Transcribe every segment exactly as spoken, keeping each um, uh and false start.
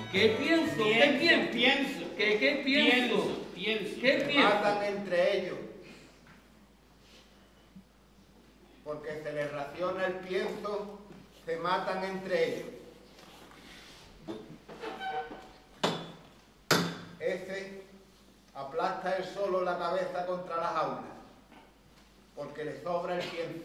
¿Qué pienso? ¿Qué pienso? Pienso. ¿Qué, qué pienso? Pienso. Pienso. ¿Qué Se pienso? matan entre ellos. Porque se les raciona el pienso, se matan entre ellos. Ese aplasta él solo la cabeza contra la jaula, porque le sobra el pienso.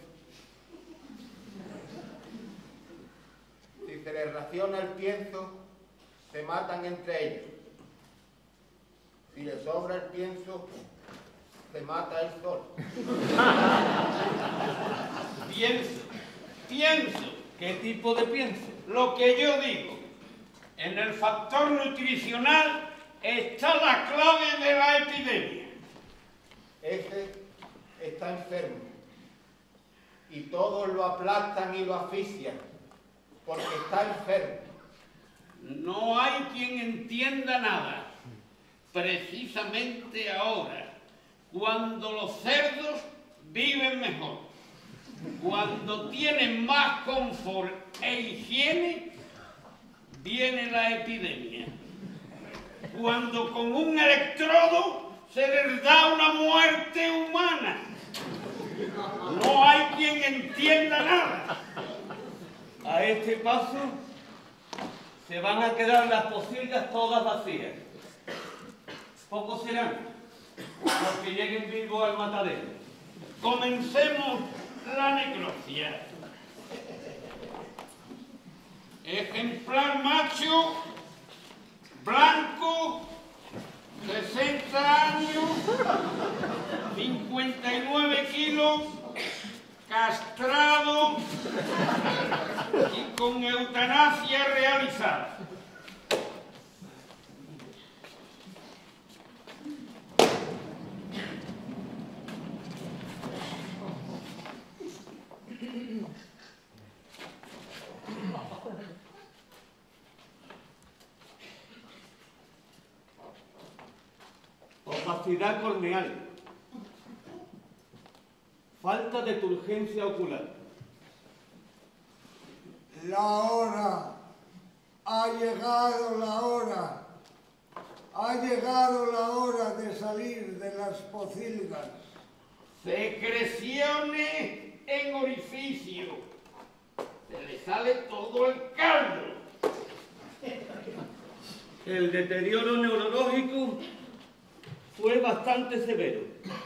Si se les raciona el pienso, se matan entre ellos. Si le sobra el pienso, se mata él solo. Pienso. Pienso. ¿Qué tipo de pienso? Lo que yo digo. En el factor nutricional está la clave de la epidemia. Ese está enfermo y todos lo aplastan y lo asfixian porque está enfermo. No hay quien entienda nada. Precisamente ahora, cuando los cerdos viven mejor, cuando tienen más confort e higiene, viene la epidemia. Cuando con un electrodo se les da una muerte humana. No hay quien entienda nada. A este paso se van a quedar las pocilgas todas vacías. Pocos serán los que lleguen vivos al matadero. Comencemos la necropsia. Ejemplar macho, blanco, sesenta años, cincuenta y nueve kilos, castrado y con eutanasia realizada. Opacidad corneal. Falta de turgencia ocular. La hora, ha llegado la hora, ha llegado la hora de salir de las pocilgas. Secreciones en orificio. Se le sale todo el caldo. El deterioro neurológico fue bastante severo.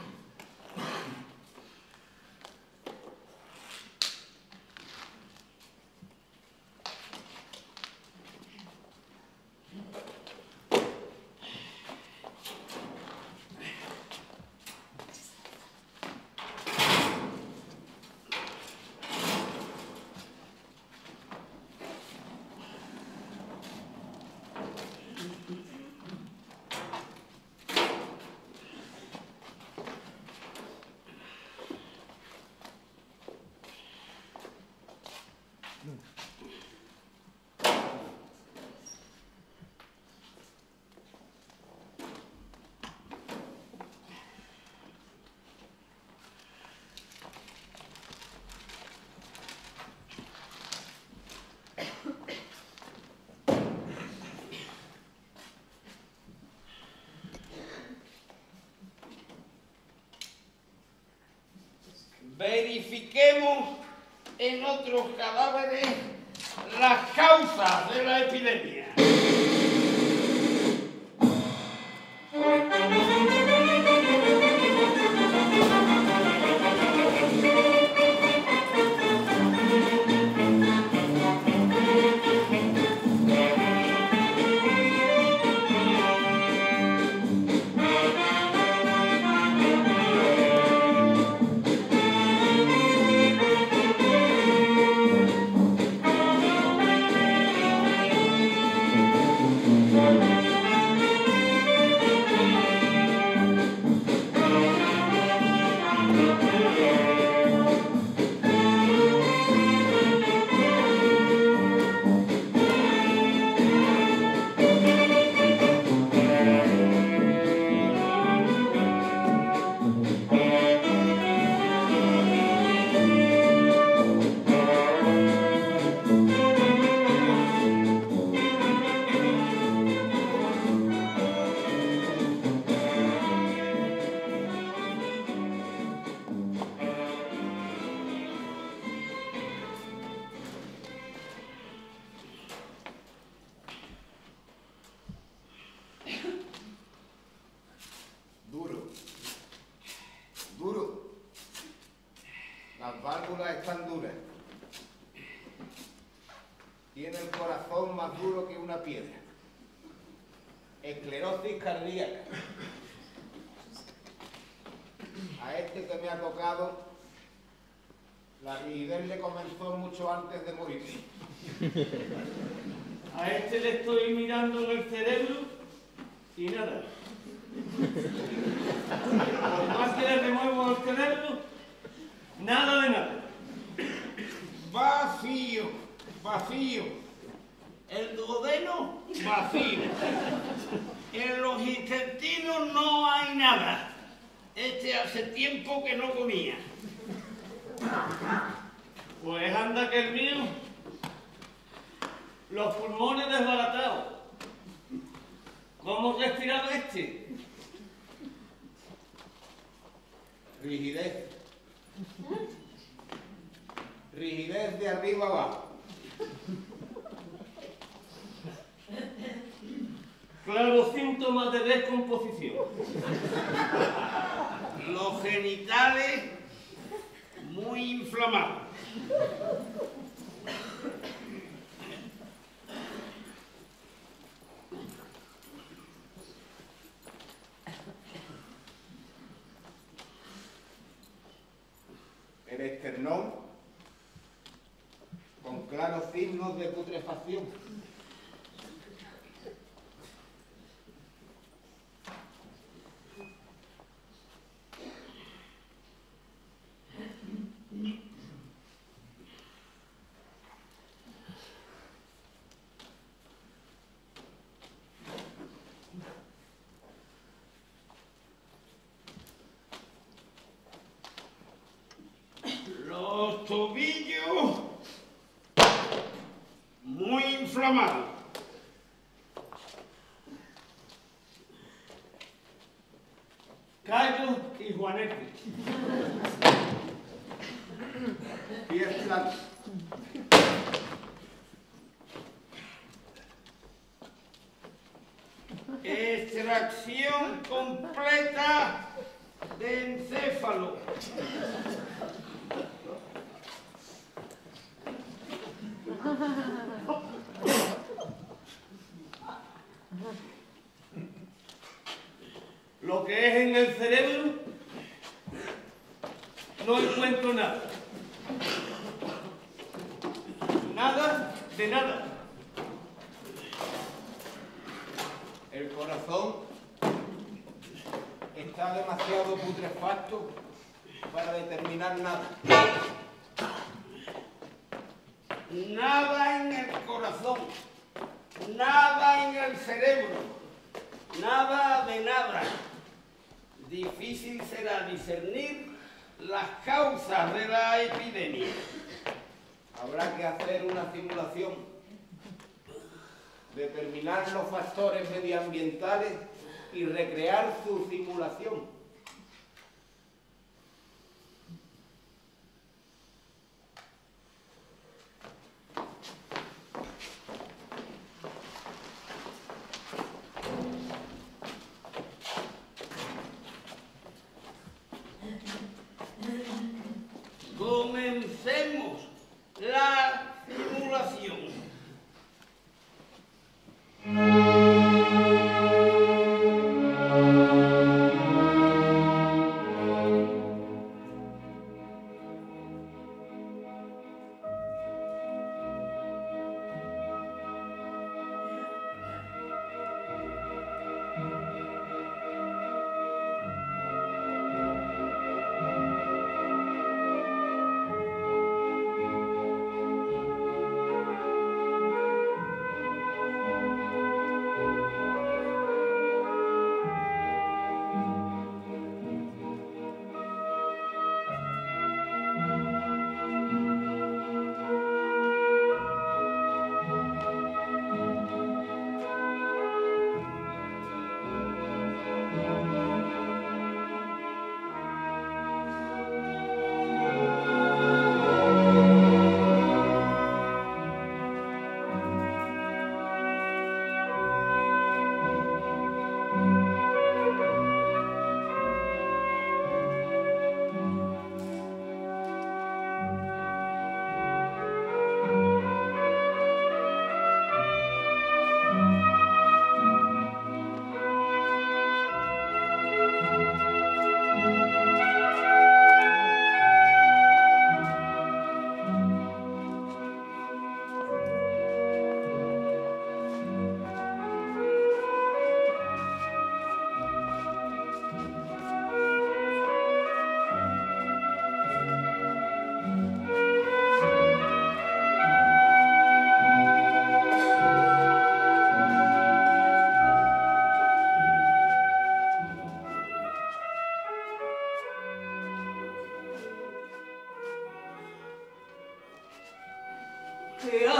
Verifiquemos en otros cadáveres las causas de la epidemia. una piedra. Esclerosis cardíaca. A este que me ha tocado, la rigidez le comenzó mucho antes de morir. A este le estoy mirando en el cerebro y nada. Por más que le remuevo el cerebro, nada de nada. Vacío, vacío. El duodeno, vacío. En los intestinos no hay nada. Este hace tiempo que no comía. Pues anda que el mío, los pulmones desbaratados. ¿Cómo respiraba este? Rigidez. Rigidez de arriba abajo. Claro, síntomas de descomposición. Los genitales muy inflamados. El esternón con claros signos de putrefacción. Los tobillos muy inflamados. Cayo y Juanete. Pies planos. Extracción completa de encéfalo. Lo que es en el cerebro, no encuentro nada. Nada de nada. El corazón está demasiado putrefacto para determinar nada. Nada en el corazón, nada en el cerebro, nada de nada. Difícil será discernir las causas de la epidemia. Habrá que hacer una simulación, determinar los factores medioambientales y recrear su simulación. Comencemos la simulación.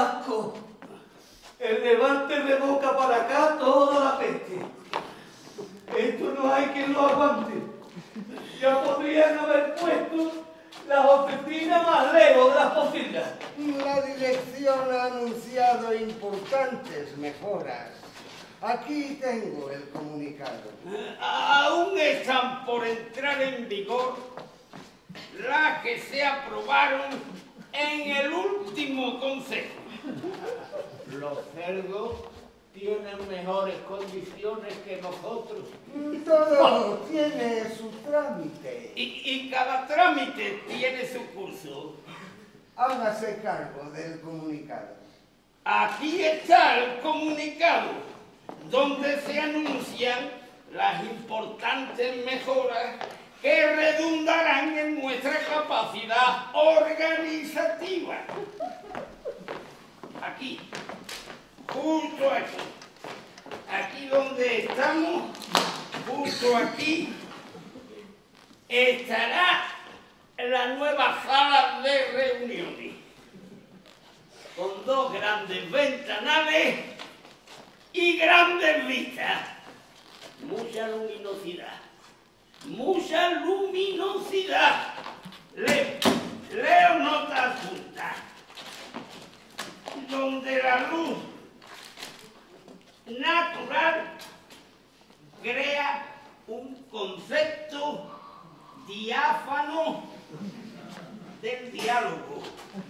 asco. El levante revoca para acá toda la peste. Esto no hay quien lo aguante. Ya podrían haber puesto las oficinas más lejos de las posibles. La dirección ha anunciado importantes mejoras. Aquí tengo el comunicado. Aún están por entrar en vigor las que se aprobaron en el último consejo. Los cerdos tienen mejores condiciones que nosotros. Todo tiene su trámite. Y, y cada trámite tiene su curso. Hágase cargo del comunicado. Aquí está el comunicado, donde se anuncian las importantes mejoras que redundarán en nuestra capacidad organizativa. Aquí, justo aquí, aquí donde estamos, justo aquí, estará la nueva sala de reuniones, con dos grandes ventanales y grandes vistas. Mucha luminosidad, mucha luminosidad. Le, leo notas juntas, donde la luz natural crea un concepto diáfano del diálogo.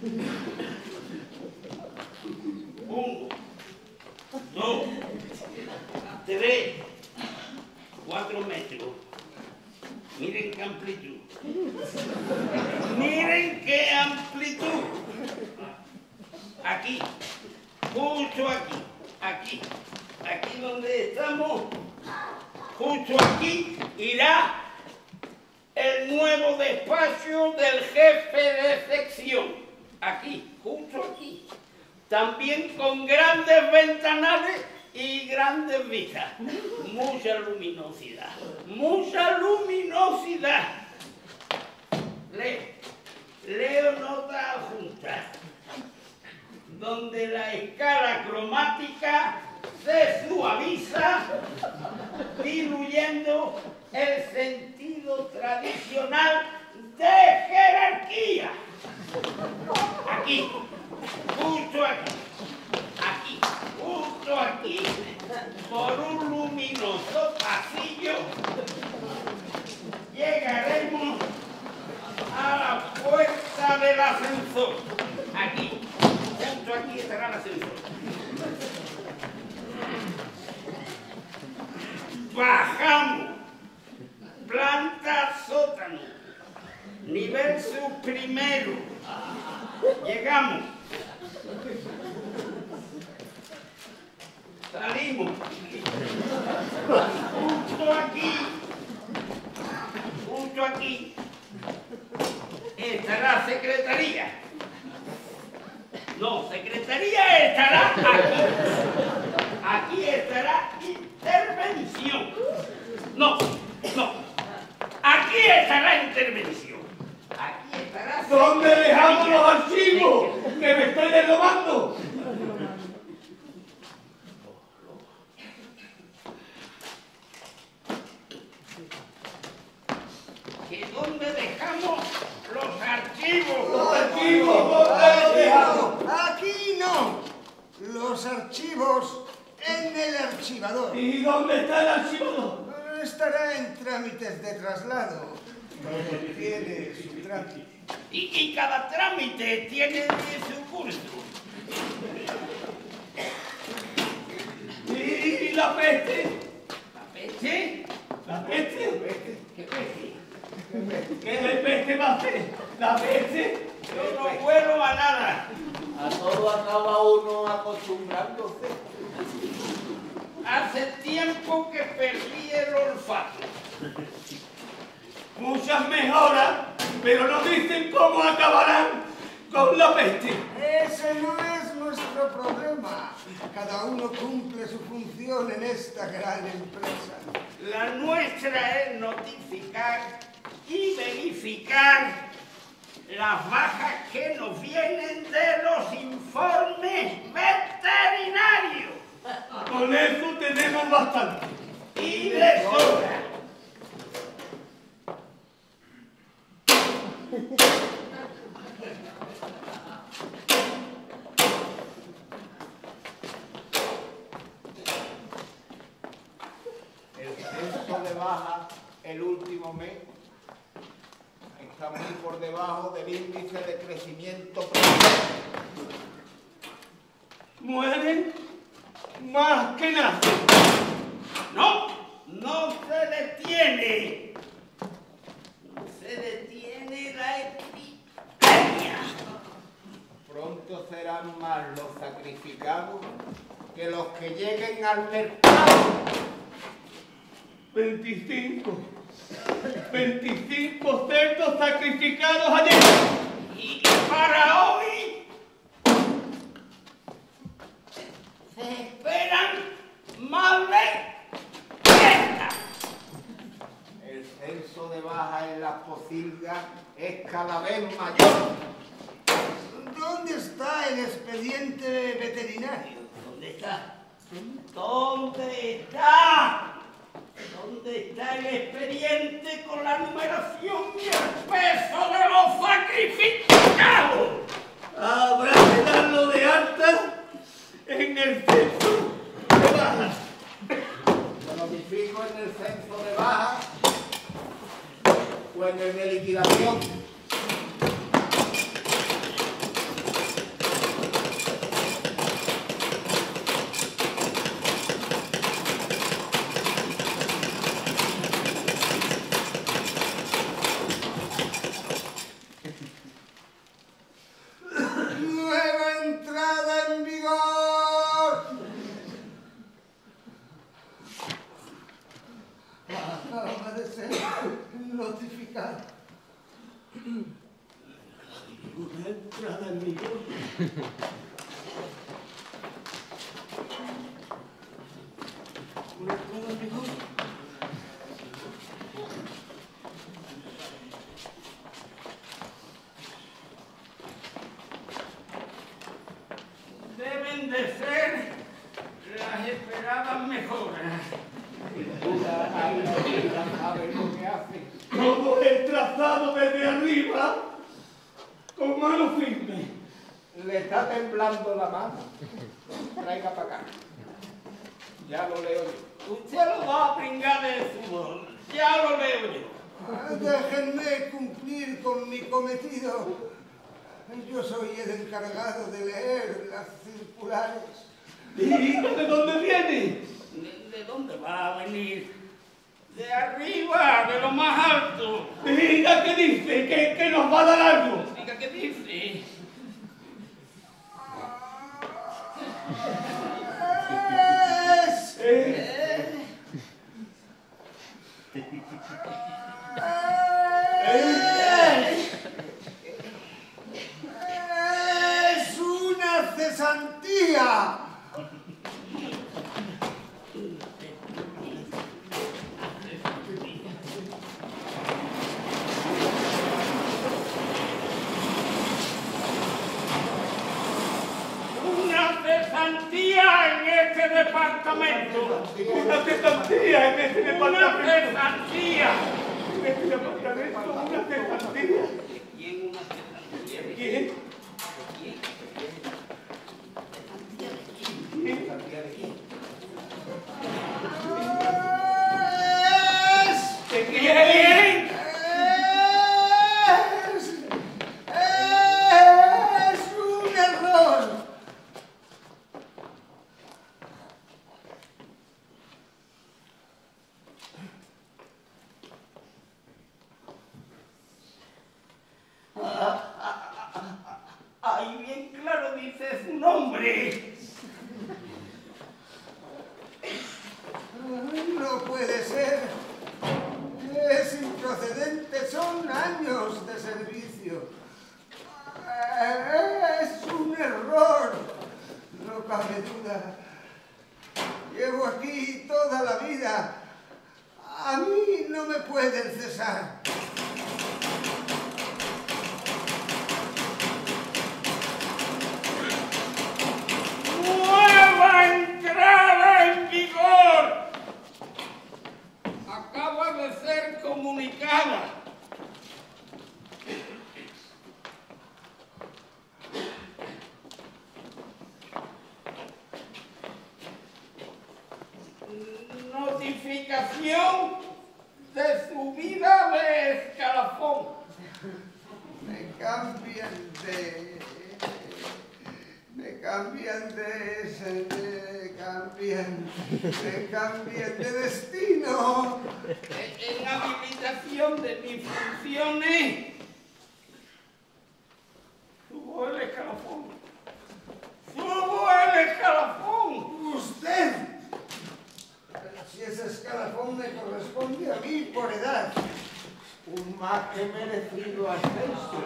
Uno, dos, tres, cuatro metros. Miren qué amplitud. Miren qué amplitud. Aquí, justo aquí, aquí, aquí donde estamos, justo aquí irá el nuevo despacho del jefe de sección. Aquí, justo aquí. También con grandes ventanales y grandes vistas. Mucha luminosidad, mucha luminosidad. Leo, leo notas juntas, donde la escala cromática se suaviza, diluyendo el sentido tradicional de jerarquía. Aquí, justo aquí, aquí, justo aquí, por un luminoso pasillo, llegaremos a la puerta del ascensor. Aquí, justo aquí estará el ascensor. Bajamos, planta sótano, nivel subprimero. Llegamos. Salimos. Justo aquí, justo aquí, estará secretaría. No, secretaría estará aquí. Aquí estará intervención. No, no. Aquí estará intervención. Aquí estará. ¿Dónde dejamos los archivos? ¡Que me estoy derrobando! ¿Que dónde dejamos los archivos? ¡Los archivos! ¿Dónde los dejamos? Aquí no. Los archivos en el archivador. ¿Y dónde está el archivador? Estará en trámites de traslado. Todo tiene su trámite. Y, y cada trámite tiene su curso. ¿Y la peste? ¿La peste? ¿La peste? ¿Qué peste? ¿Qué de peste va a hacer? ¿La peste? Yo no vuelo a nada. A todo acaba uno acostumbrándose. Hace tiempo que perdí el olfato. Muchas mejoras, pero no dicen cómo acabarán con la peste. Ese no es nuestro problema. Cada uno cumple su función en esta gran empresa. La nuestra es notificar y verificar las bajas que nos vienen de los informes veterinarios. Con eso tenemos bastante. Y de sobra. El censo de baja el último mes está muy por debajo del índice de crecimiento promedio. Mueren más que nacen. No, no se detiene. No se detiene la epidemia. Pronto serán más los sacrificados que los que lleguen al mercado. veinticinco. veinticinco cerdos sacrificados ayer. Y para hoy se esperan más de treinta. El censo de baja en las pocilgas es cada vez mayor. ¿Dónde está el expediente veterinario? ¿Dónde está? ¿Dónde está? ¿Dónde está el expediente con la numeración y el peso de los sacrificados? Habrá que darlo de alta en el censo de baja. Lo notifico en el censo de baja o en el de liquidación. Nueva entrada en vigor. Acaba de ser notificado. Una entrada en vigor. Una entrada en vigor. Deben de ser las esperadas mejoras. Ahí no saben lo que hacen. Todo el trazado desde arriba con mano firme. Le está temblando la mano. Traiga para acá. Ya lo leo yo. Usted lo va a pringar de sudor. Ya lo leo yo. Ah, Déjenme cumplir con mi cometido. Yo soy el encargado de leer las circulares. ¿Y de dónde viene? ¿De, de dónde va a venir? De arriba, de lo más alto. Diga qué dice, que, que nos va a dar algo. Diga qué dice. Es, Eh, es una cesantía. Una cesantía en este departamento. una cesantía en este Una departamento. cesantía. En este departamento, una cesantía. ¿Quién una cesantía? ¿De ¿Quién? quién? Es, ¿De ¿De quién? quién? es, es un error. Ahí bien claro dice su nombre. No puede ser. Es improcedente. Son años de servicio. Es un error. No cabe duda. Llevo aquí toda la vida. A mí no me pueden cesar. modificación de su vida de escalafón. Me cambian de... Me cambian de... Se me cambian... Me cambian de destino. En, en habilitación de mis funciones, subo el escalafón. ¡Subo el escalafón! ¡Usted! Pero si ese escalafón me corresponde a mí por edad. Un más que merecido ascenso.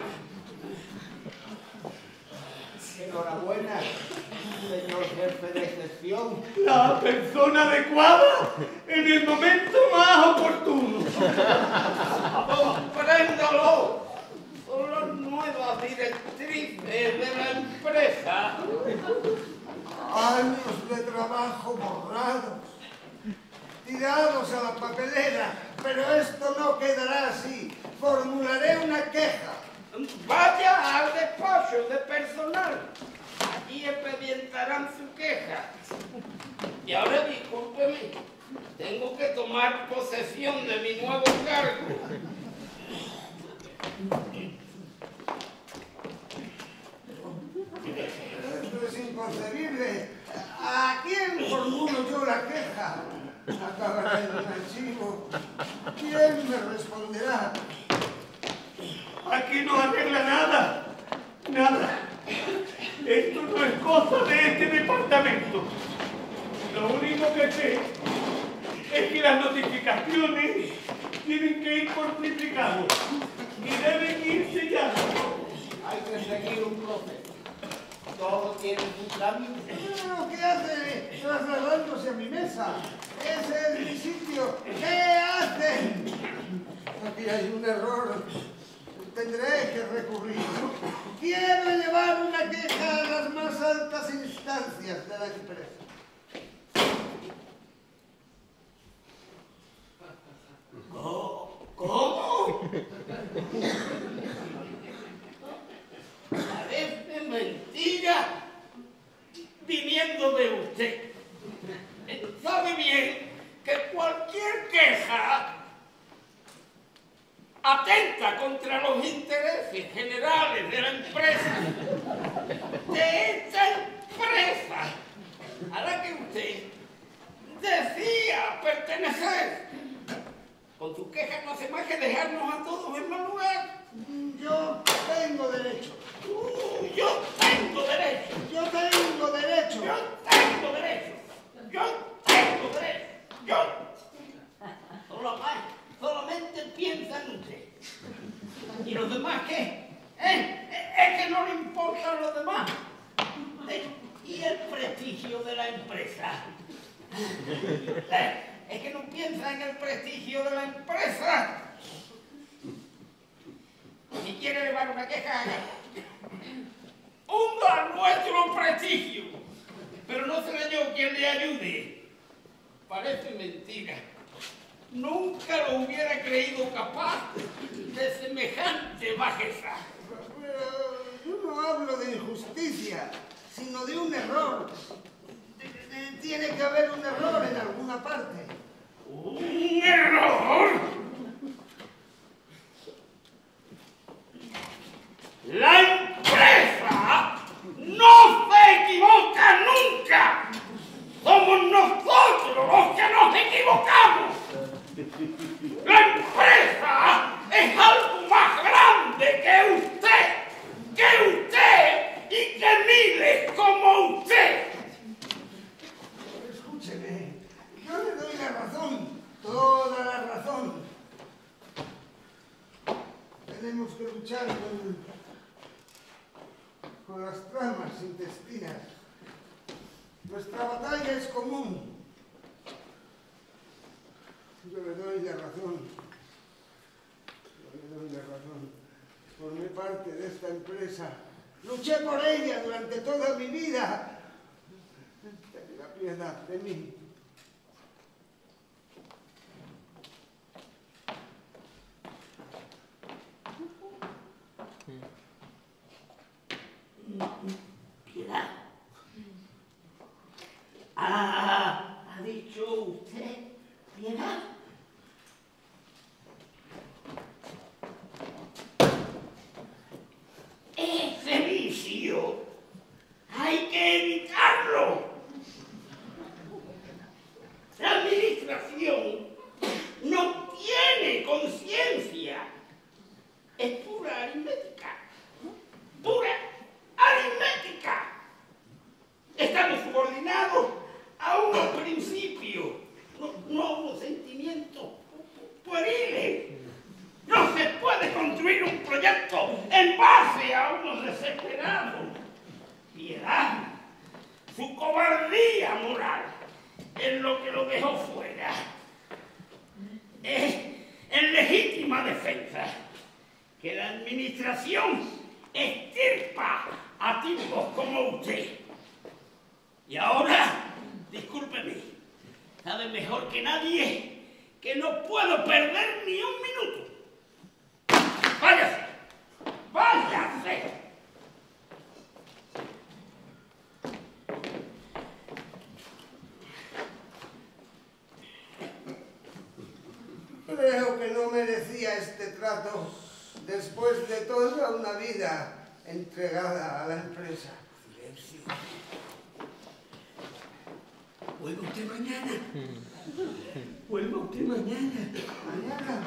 Enhorabuena, señor jefe de sección. La persona adecuada en el momento más oportuno. ¡Compréndalo! Son las nuevas directrices de la empresa. Años de trabajo borrados, tirados a la papelera, pero esto no quedará así. Formularé una queja. Vaya al despacho de personal. Allí expedientarán su queja. Y ahora discúlpeme, tengo que tomar posesión de mi nuevo cargo. Esto es inconcebible. ¿A quién formulo yo la queja? Acabará en un archivo. ¿Quién me responderá? Aquí no arregla nada. Nada. Esto no es cosa de este departamento. Lo único que sé es que las notificaciones tienen que ir por triplicado y deben ir selladas. Hay que seguir un proceso. Todo tiene su trámite. Pero, ¿qué hace trasladándose a mi mesa? Ese es mi sitio. ¿Qué hacen? Aquí hay un error. Tendré que recurrir. Quiero llevar una queja a las más altas instancias de la empresa. ¿Cómo? Parece mentira viniendo de usted. Sabe bien que cualquier queja atenta contra los intereses generales de la empresa, de esta empresa a la que usted decía pertenecer. Con su queja no hace más que dejarnos a todos en mal lugar. Yo tengo derecho. Uh, yo tengo derecho. Yo tengo derecho. Yo tengo derecho. Yo tengo derecho. Yo. Solo más, solamente piensa en usted. ¿Y los demás qué? ¿Eh? Es que no le importan los demás. ¿Eh? ¿Y el prestigio de la empresa? ¿Eh? Es que no piensa en el prestigio de la empresa. Si quiere llevar una queja, haga. Hunda nuestro prestigio. Pero no seré yo quien le ayude. Parece mentira. Nunca lo hubiera creído capaz de semejante bajeza. Pero yo no hablo de injusticia, sino de un error. Tiene que haber un error en alguna parte. ¿Un error? La empresa no se equivoca nunca. Somos nosotros los que nos equivocamos. La empresa es algo más grande que usted, que usted y que miles como usted. Escúcheme, yo le doy la razón, toda la razón. Tenemos que luchar con, con las tramas intestinas. Nuestra batalla es común. Yo le doy la razón. Yo le doy la razón. Formé parte de esta empresa. Luché por ella durante toda mi vida. Tenga piedad de mí. Piedad. Ah, ha dicho usted Piedad. Ese vicio hay que evitarlo. La administración no tiene conciencia. Es pura aritmética. Pura aritmética. Estamos subordinados a unos principios, no, no a unos sentimientos pueriles. No se puede construir un proyecto en base a unos desesperados. Piedad, su cobardía moral es lo que lo dejó fuera. Es en legítima defensa que la administración extirpa a tipos como usted. Y ahora, discúlpeme, sabe mejor que nadie que no puedo perder ni un minuto. ¡Váyase! ¡Váyase! Creo que no merecía este trato después de toda una vida entregada a la empresa. Silencio. ¿Vuelve usted mañana? ¿Vuelve usted mañana? Mañana.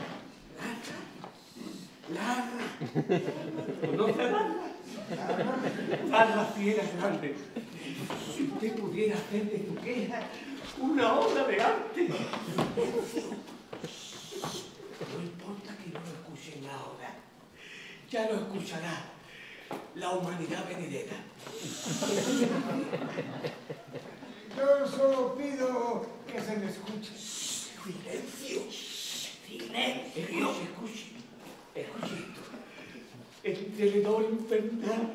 Larra. ¿Conoce a Larra? Larra sí era grande. Si usted pudiera hacer de su queja una obra de arte. No importa que no lo escuchen ahora. Ya lo escuchará la humanidad venidera. Yo solo pido que se me escuche. Silencio. Silencio. Escuche, escuche. Escuche esto. El tenedor infernal.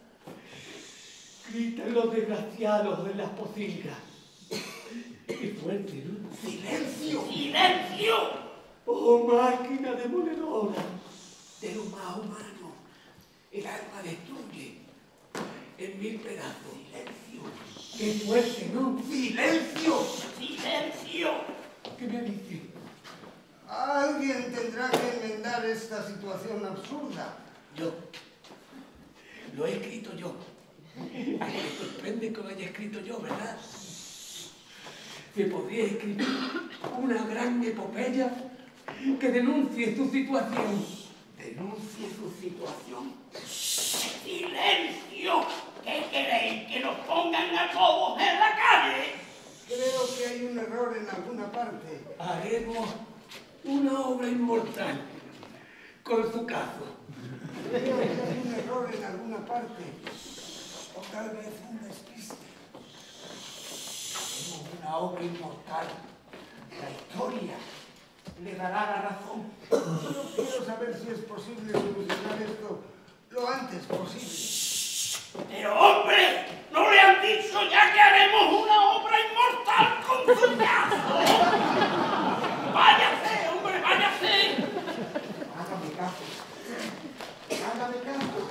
Gritan los desgraciados de las pocilgas. Qué fuerte, ¿no? ¡Silencio! ¡Silencio! ¡Oh, máquina demoledora! De lo más humano, el alma destruye en mil pedazos. ¡Silencio! ¡Qué fuerte, ¿no? ¡Silencio! ¡Silencio! ¿Qué me dice? Alguien tendrá que enmendar esta situación absurda. Yo. Lo he escrito yo. A que me sorprende que lo haya escrito yo, ¿verdad? Que podría escribir una gran epopeya que denuncie su situación. ¿Denuncie su situación? ¡Silencio! ¿Qué queréis? ¿Que nos pongan a todos en la calle? Creo que hay un error en alguna parte. Haremos una obra inmortal con su caso. Creo que hay un error en alguna parte. O tal vez un despiste. Haremos una obra inmortal. La historia le dará la razón. Solo quiero saber si es posible solucionar esto lo antes posible. Pero hombre, ¿no le han dicho ya que haremos una obra inmortal con su caso? ¡Váyase, hombre, váyase! Hágame caso. Hágame caso.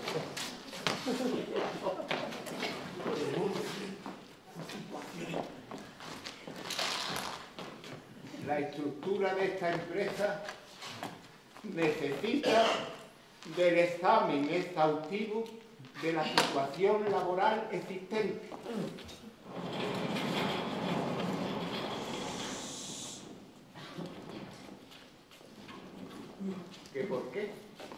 La estructura de esta empresa necesita del examen exhaustivo de la situación laboral existente. ¿Qué por qué?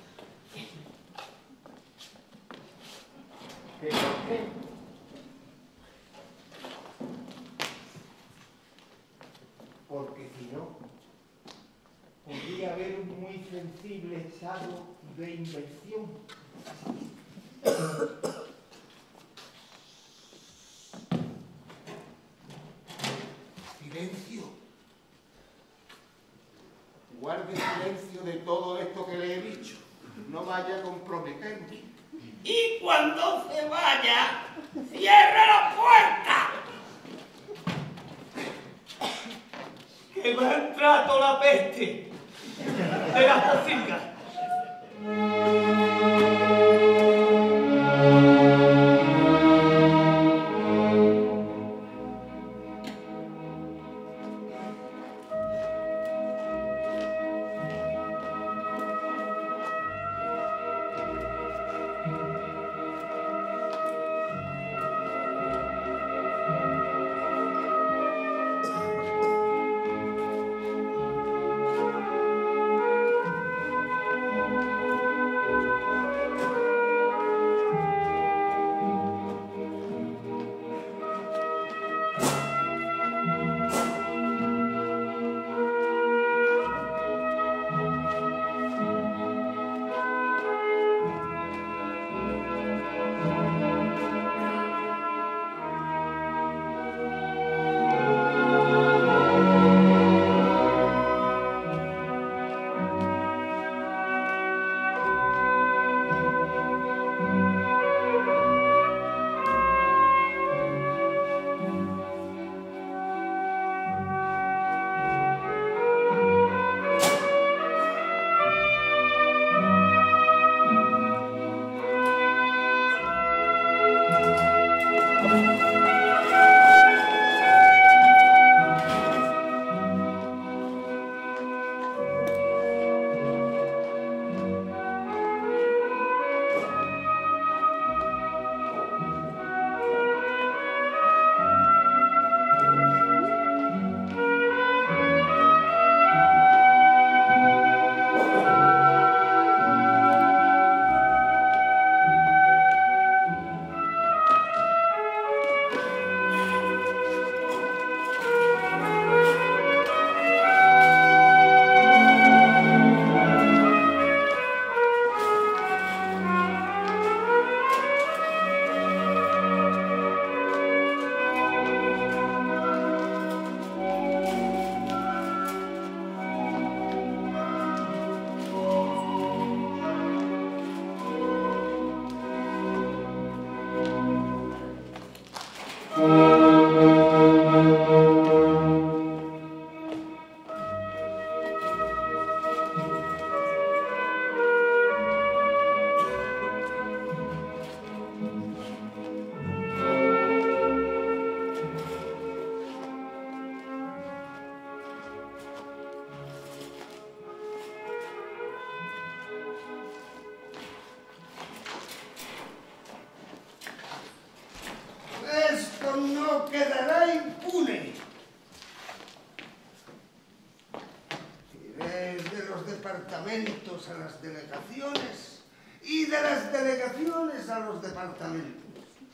¿Qué por qué? Porque si no, podría haber un muy sensible estado de inversión. Silencio. Guarde silencio de todo esto que le he dicho. No vaya a comprometerme. Y cuando se vaya, cierre la puerta. Que me ha entrado la peste de las pocilgas. los departamentos a las delegaciones y de las delegaciones a los departamentos.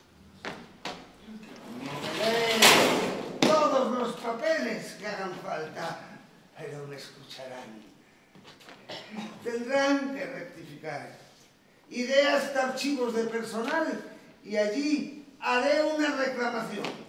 Moveré todos los papeles que hagan falta, pero me escucharán. Tendrán que rectificar. Iré hasta archivos de personal y allí haré una reclamación.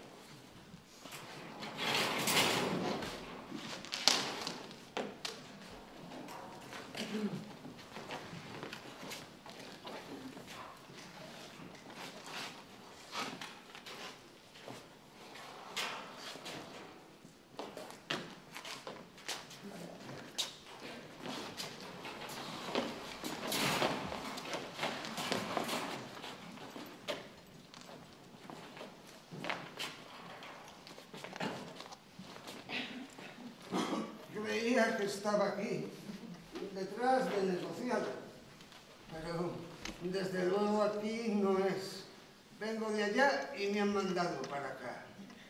Creía que estaba aquí, detrás del negociado, pero desde luego aquí no es. Vengo de allá y me han mandado para acá.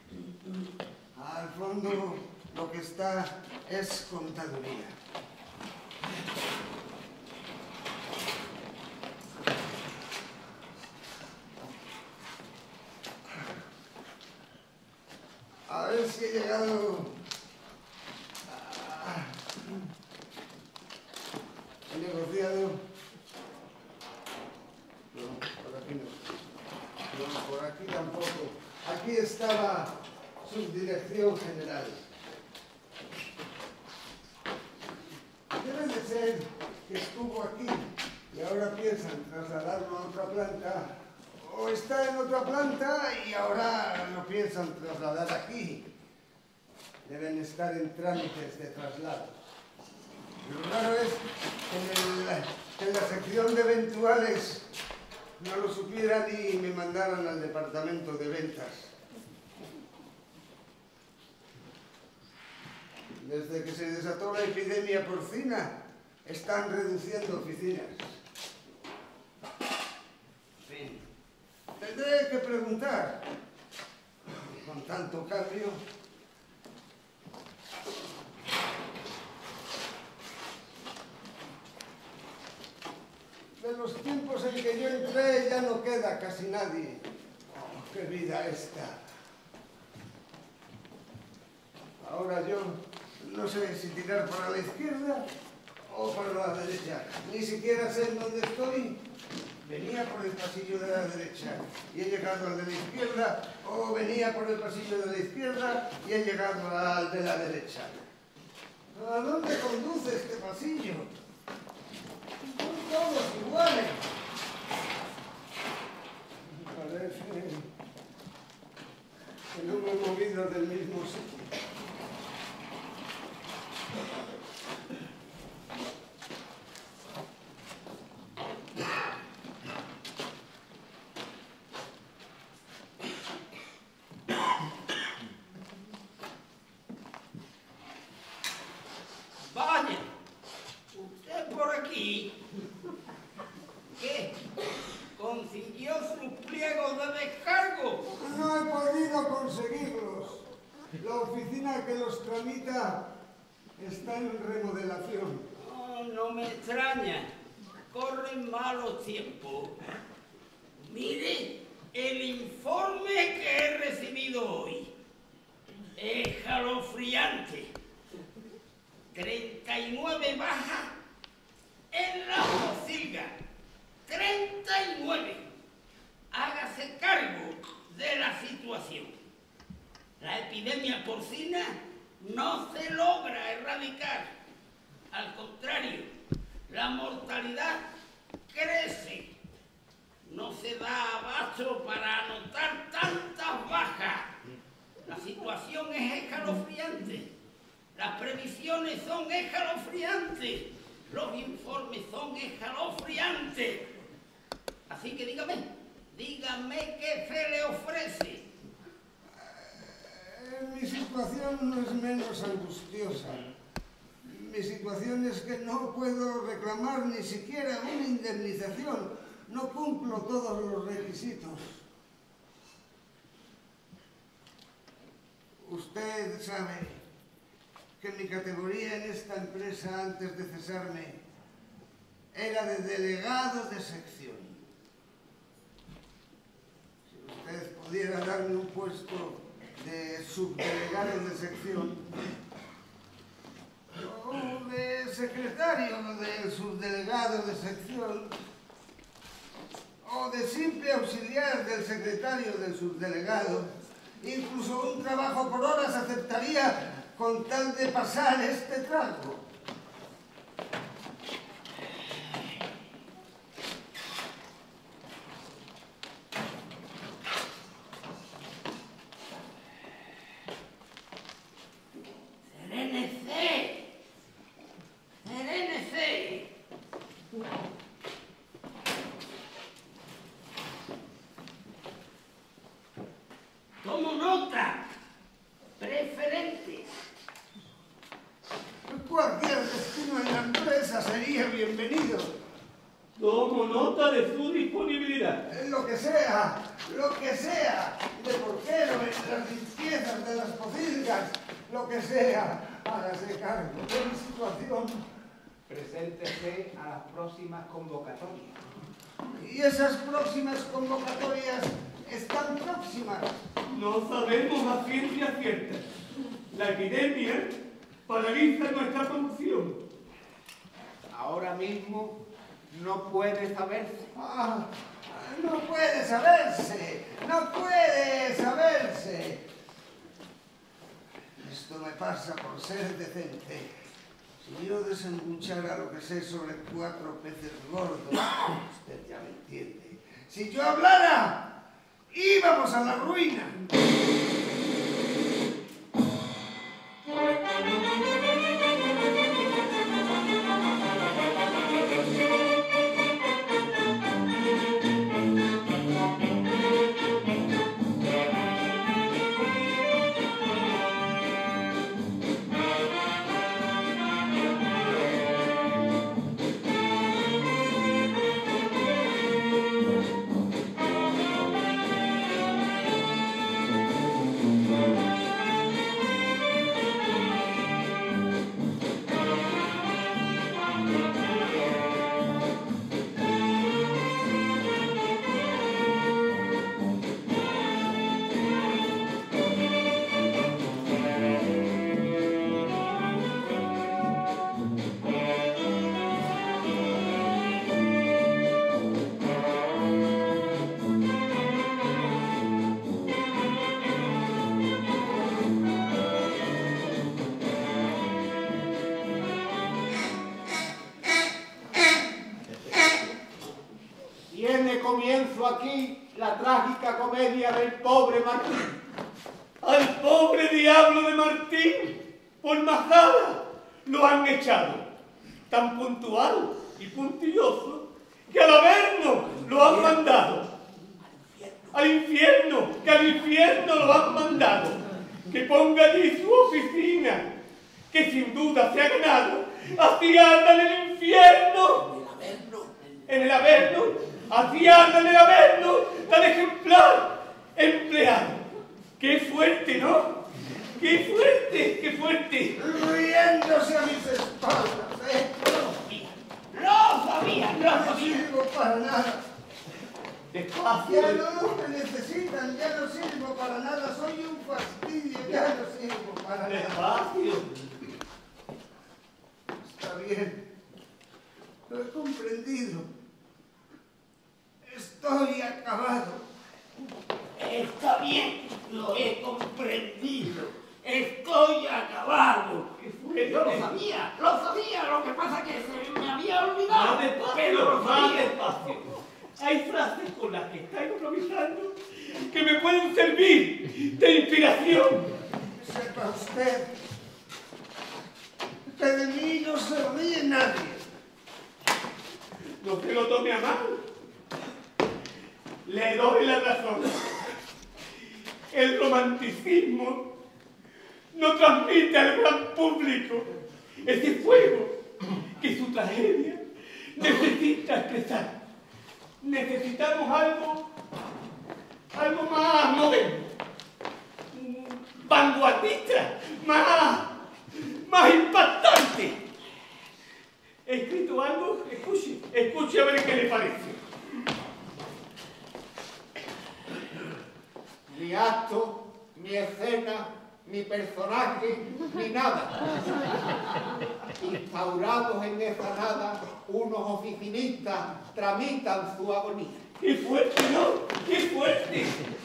Al fondo lo que está es contaduría. A ver si he llegado... El negociado. No, por aquí no. No, por aquí tampoco. Aquí estaba subdirección general. Debe de ser que estuvo aquí y ahora piensan trasladarlo a otra planta. O está en otra planta y ahora lo piensan trasladar aquí. Deben estar en trámites de traslado. Lo raro es que en, el, que en la sección de eventuales no lo supieran y me mandaran al departamento de ventas. Desde que se desató la epidemia porcina, están reduciendo oficinas. Sí. Tendré que preguntar, con tanto cambio. De los tiempos en que yo entré ya no queda casi nadie. Oh, ¡qué vida esta! Ahora yo no sé si tirar para la izquierda o para la derecha. Ni siquiera sé en dónde estoy. Venía por el pasillo de la derecha y he llegado al de la izquierda, o venía por el pasillo de la izquierda y he llegado al de la derecha. ¿A dónde conduce este pasillo? Son todos iguales. Parece que no me he movido del mismo sitio. Vaya, usted por aquí, ¿qué? ¿Consiguió sus pliegos de descargo? No he podido conseguirlos. La oficina que los tramita está en remodelación. No, no me extraña. Corren malos tiempos. Mire el informe que he recibido hoy. Es escalofriante. treinta y nueve bajas en la Pocilga. treinta y nueve. Hágase cargo de la situación. La epidemia porcina no se logra erradicar. Al contrario, la mortalidad crece. No se da abasto para anotar tantas bajas. La situación es escalofriante. Las previsiones son escalofriantes. Los informes son escalofriantes. Así que dígame, dígame qué se le ofrece. Mi situación no es menos angustiosa. Mi situación es que no puedo reclamar ni siquiera una indemnización. No cumplo todos los requisitos. Usted sabe que mi categoría en esta empresa antes de cesarme era de delegado de sección. Si usted pudiera darme un puesto de subdelegado de sección o de secretario del subdelegado de sección o de simple auxiliar del secretario del subdelegado, incluso un trabajo por horas aceptaría con tal de pasar este trago. ¡Serénese! ¡Serénese! Tomo nota. Preferente. Cualquier destino en la empresa sería bienvenido. Tomo nota de su disponibilidad. Lo que sea, lo que sea, de portero en las limpiezas de las pocilgas, lo que sea, hágase cargo de mi situación. Preséntese a las próximas convocatorias. Y esas próximas convocatorias están próximas. No sabemos a ciencia cierta. La epidemia paraliza nuestra producción. Ahora mismo no puede saberse. Ah, no puede saberse, no puede saberse. Esto me pasa por ser decente. Si yo desembuchara lo que sé sobre cuatro peces gordos, usted ya me entiende. Si yo hablara, íbamos a la ruina. Comienzo aquí la trágica comedia del pobre Martín. Al pobre diablo de Martín, por majada, lo han echado. Tan puntual y puntilloso que al Averno lo han mandado. Al infierno, que al infierno lo han mandado. Que ponga allí su oficina, que sin duda se ha ganado. Así anda en el infierno. En el Averno. Así anda en el Averno, tan ejemplar empleado. ¡Qué fuerte, ¿no? ¡Qué fuerte, qué fuerte! Riéndose a mis espaldas, ¿eh? ¡Lo sabía! ¡Lo No sabía! sirvo para nada. Despacio. Ya no me necesitan, ya no sirvo para nada. Soy un fastidio, ya no sirvo para nada. Despacio. Está bien. Lo he comprendido. Estoy acabado. Está bien, lo he comprendido. Estoy acabado. ¿Qué fue? Yo lo sabía, lo sabía. Lo que pasa es que se me había olvidado. Más despacio, pero lo más sabía. despacio. Hay frases con las que estáis improvisando que me pueden servir de inspiración. Sepa usted que de mí no se ríe nadie. No se lo tome a mal. Le doy la razón. El romanticismo no transmite al gran público ese fuego que su tragedia necesita expresar. Necesitamos algo, algo más moderno, vanguardista, más, más impactante. He escrito algo, escuche, escuche a ver qué le parece. Ni acto, ni escena, ni personaje, ni nada. Instaurados en esa nada, unos oficinistas tramitan su agonía. ¡Qué fuerte, no! ¡Qué fuerte!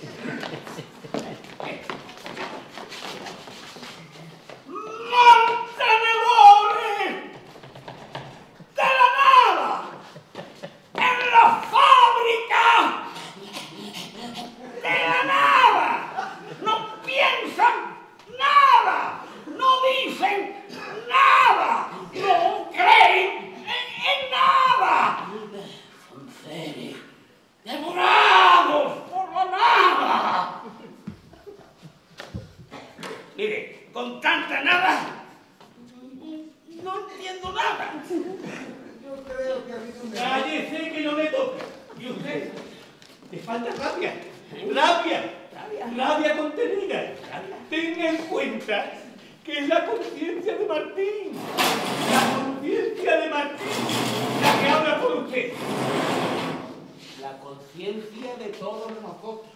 ¡Mantenedores de la nada! ¡En la fábrica de la nada! ¡No piensan nada! ¡No dicen nada! ¡No creen en, en nada! ¡Son seres devorados por la nada! Mire, con tanta nada, no entiendo nada. Yo creo que ha habido un error. Cállese que no me toca. ¿Y usted? ¿Te falta rabia? ¿Rabia? Rabia contenida. Tenga en cuenta que es la conciencia de Martín. La conciencia de Martín la que habla por usted. La conciencia de todos nosotros.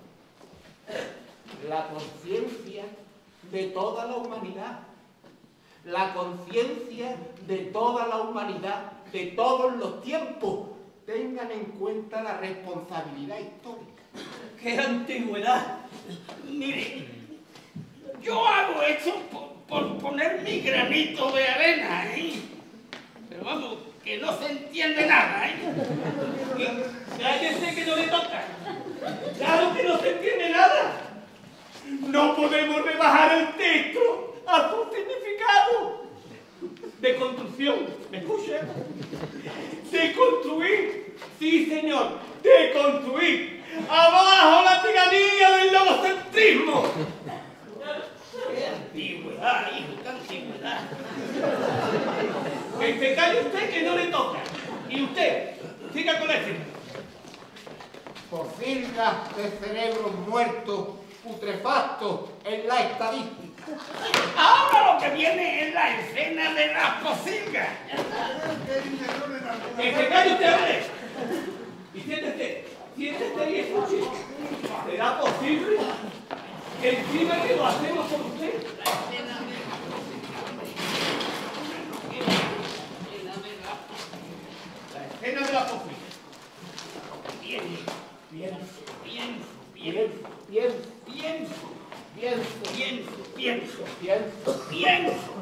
La conciencia de toda la humanidad. La conciencia de toda la humanidad, de todos los tiempos. Tengan en cuenta la responsabilidad histórica. ¡Qué antigüedad! Mire, yo hago eso por, por poner mi granito de arena, ¿eh? Pero vamos, que no se entiende nada, ¿eh? Cállese que no le toca. Claro que no se entiende nada. No podemos rebajar el texto a su significado. De construcción, ¿me escucha? De construir, sí señor, de construir. ¡Abajo la tiranía del logocentrismo! ¡Qué antigüedad, hijo, qué antigüedad! Que se calle usted que no le toca. Y usted, siga con ese. Pocilgas de cerebros muertos, putrefactos en la estadística. Ahora lo que viene es la escena de las pocilgas. Creo que hay un error en alguna Que se parte. calle usted, hombre. Y siéntese, siéntese y escuche. ¿Será posible que encima que lo hacemos por usted? La escena de la posible. Pienso, Pienso, pienso, pienso, pienso, Pienso, pienso, pienso, pienso, pienso, pienso,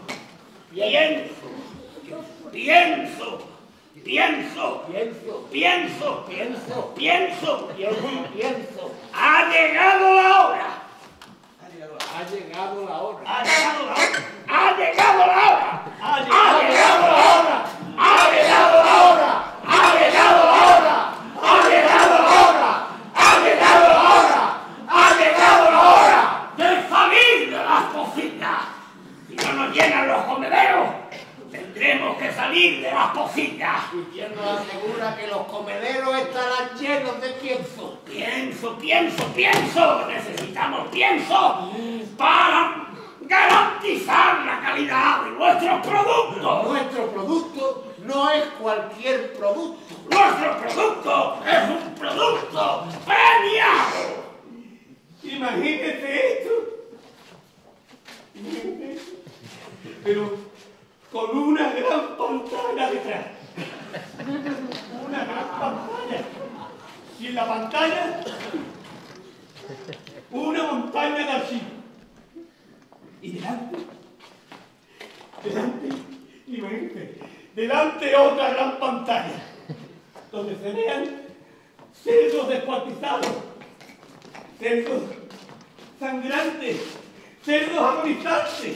pienso, pienso, pienso, pienso, pienso, pienso, pienso, pienso, pienso. ha llegado la hora, Ha llegado la hora. ha llegado la hora, ha llegado la hora, ha ha llegado. llegado la hora, ha llegado la hora, ha llegado la hora, ha llegado la hora, ha llegado la hora, ha llegado la hora de salir de las pocillas. Si no nos llenan los comederos, tendremos que salir de las pocillas. ¿Y quién nos asegura que los comederos estarán llenos de pienso? Pienso, pienso, pienso. Necesitamos pienso para garantizar la calidad de nuestros productos. Nuestro producto no es cualquier producto. Nuestro producto es un producto premiado. Imagínese esto. Imagínese esto. Pero con una gran pantalla detrás. Una gran pantalla. Y en la pantalla, una montaña de archivos. Y delante, delante, imagínate, delante otra gran pantalla, donde se vean cerdos descuartizados, cerdos sangrantes, cerdos agonizantes.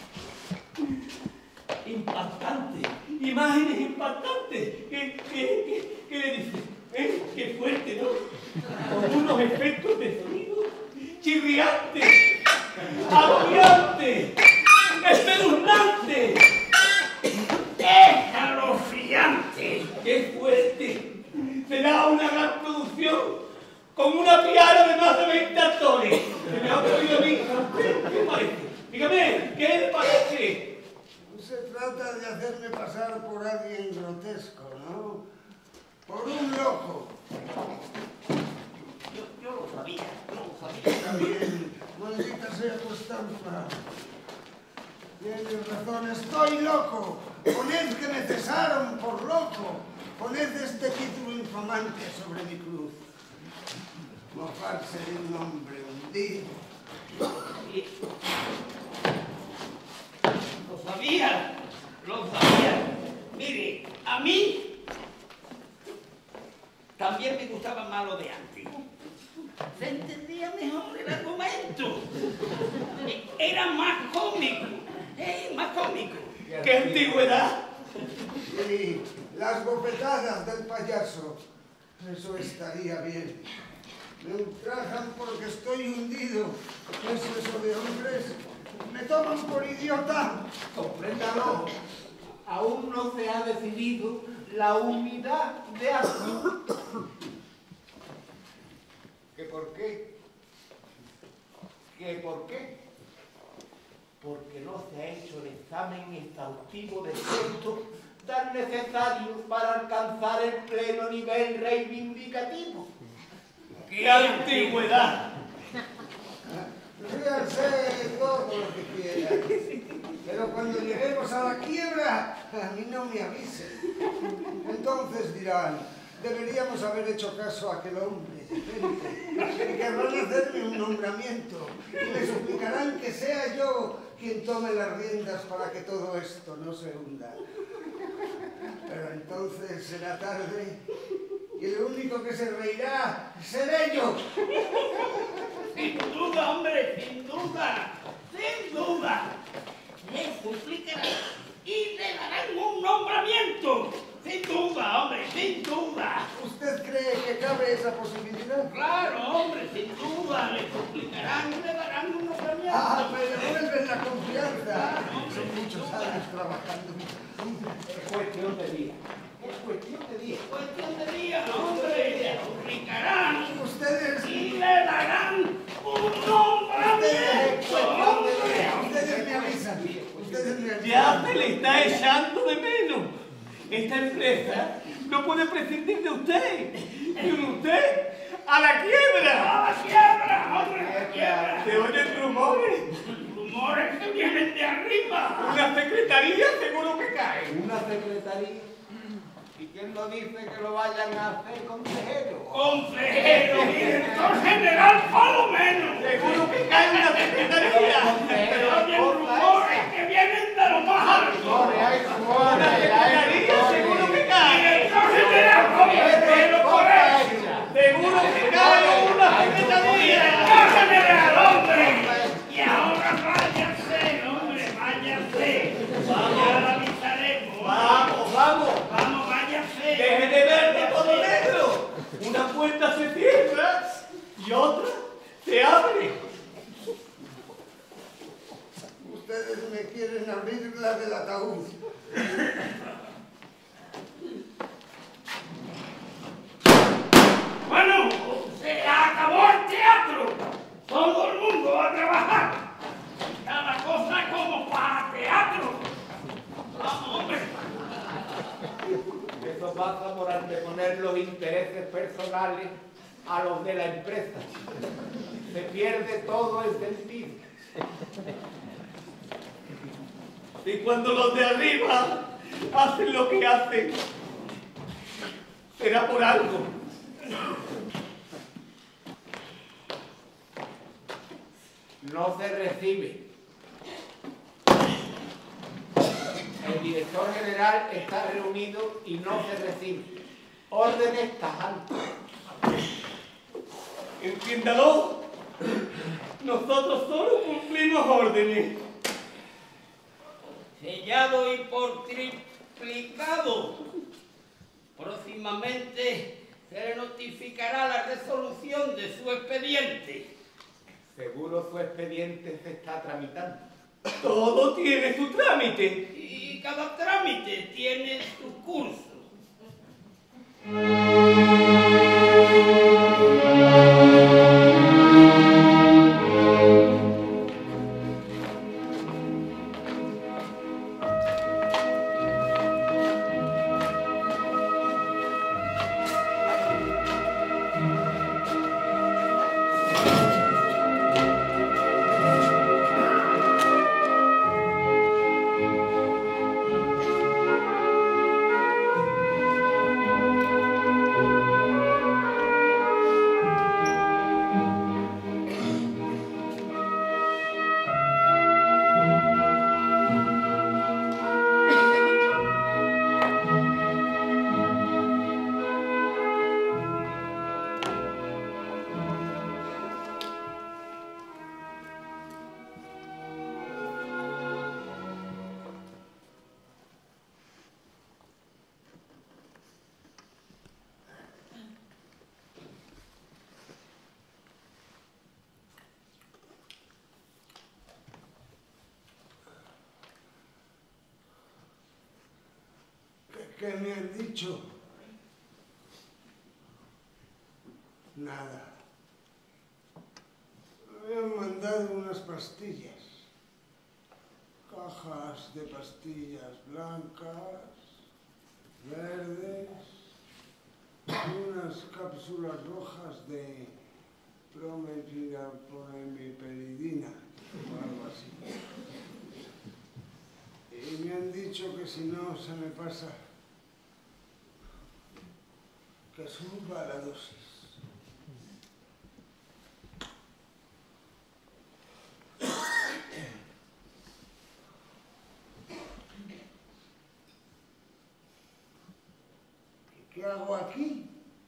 Impactantes, imágenes impactantes. ¿Qué, qué, qué, qué le dicen? ¿Eh? Qué fuerte, ¿no? Con unos efectos de sonido chirriantes, agobiantes, espeluznantes, Escalofriante. qué fuerte. Será una gran producción con una piara de más de veinte actores. Se me ha ocurrido a mí. ¿Qué le parece? Dígame, ¿qué le parece? haciéndome pasar por alguien grotesco, ¿no? Por un loco. Yo, yo lo sabía, yo lo sabía. Está bien, maldita sea tu estampa. Tienes razón, estoy loco. Poned que me cesaron por loco. Poned este título infamante sobre mi cruz. Mofarse de un hombre hundido. Y- Lo sabía, lo sabía. Mire, a mí también me gustaba más lo de antes. Se entendía mejor el argumento. Era más cómico, eh, más cómico. ¡Qué antigüedad! Y las bofetadas del payaso. Eso estaría bien. Me ultrajan porque estoy hundido. ¿Qué es eso de hombres? Me toman por idiota. Compréndalo, aún no se ha decidido la unidad de acción. ¿Que por qué? ¿Que por qué? Porque no se ha hecho el examen exhaustivo de textos tan necesarios para alcanzar el pleno nivel reivindicativo. ¡Qué antigüedad! Ríanse todo lo que quieran. Pero cuando lleguemos a la quiebra, a mí no me avisen. Entonces dirán, deberíamos haber hecho caso a aquel hombre decente. Y querrán hacerme un nombramiento. Y me suplicarán que sea yo quien tome las riendas para que todo esto no se hunda. Pero entonces será tarde. Y el único que se reirá seré yo. Sin duda, hombre, sin duda, sin duda. Le suplicarán y le darán un nombramiento. Sin duda, hombre, sin duda. ¿Usted cree que cabe esa posibilidad? Claro, hombre, sin duda. Le suplicarán y le darán un nombramiento. Ah, me devuelven la confianza. Son muchos años trabajando. Es cuestión de día. Es cuestión de día. Cuestión de día, hombre. Le suplicarán Ustedes, y le darán un nombramiento. hombre. ustedes me avisan. Ustedes me avisan. Ya se le está echando de menos. Esta empresa no puede prescindir de usted. Y usted a la quiebra. ¡A la quiebra, hombre! ¡A la quiebra! Se oyen rumores. Rumores que vienen de arriba. Una secretaría seguro que cae. Una secretaría. ¿Y quién lo dice que lo vayan a hacer consejero? Consejero, director general, por lo menos. Seguro que cae una secretaría. Pero oyen rumores que vienen de lo más alto. Corre, hay Una corre, hay secretaría seguro que cae. Director general, consejero, por eso. Seguro que cae una secretaría. Director general, hombre. Y ahora váyase, hombre, váyase. Ya la avisaremos. Vamos, vamos. Vamos, váyase. Deje de ver de todo negro. Una puerta se cierra y otra se abre. Ustedes me quieren abrir la del ataúd. Bueno, se acabó el teatro. Todo el mundo va a trabajar. Cada cosa como para teatro. Vamos, hombre. Eso pasa por anteponer los intereses personales a los de la empresa. Se pierde todo el sentido. Y cuando los de arriba hacen lo que hacen, será por algo. No se recibe. El director general está reunido y no se recibe. Órdenes tajantes. Entiéndalo. Nosotros solo cumplimos órdenes. Sellado y por triplicado. Próximamente se le notificará la resolución de su expediente. Seguro su expediente se está tramitando. Todo tiene su trámite. Y cada trámite tiene su curso. ¿Qué me han dicho? Nada. Me han mandado unas pastillas. Cajas de pastillas blancas, verdes, unas cápsulas rojas de prometilamipelidina o algo así. Y me han dicho que si no se me pasa, que suba la dosis. ¿Qué hago aquí?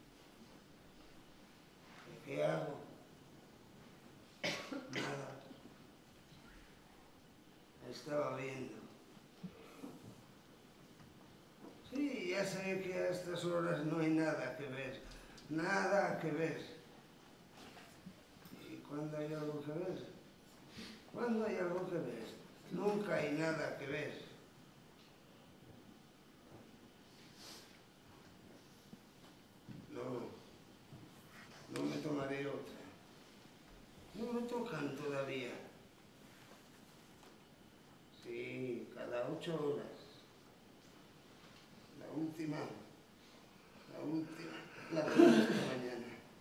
¿Qué hago? Nada. Estaba viendo. Sí, ya sé que a estas horas no hay nada que ver. Nada que ver. ¿Y cuándo hay algo que ver? ¿Cuándo hay algo que ver? Nunca hay nada que ver. No, no me tomaré otra. No me tocan todavía. Sí, cada ocho horas. La última, la última, la de esta mañana.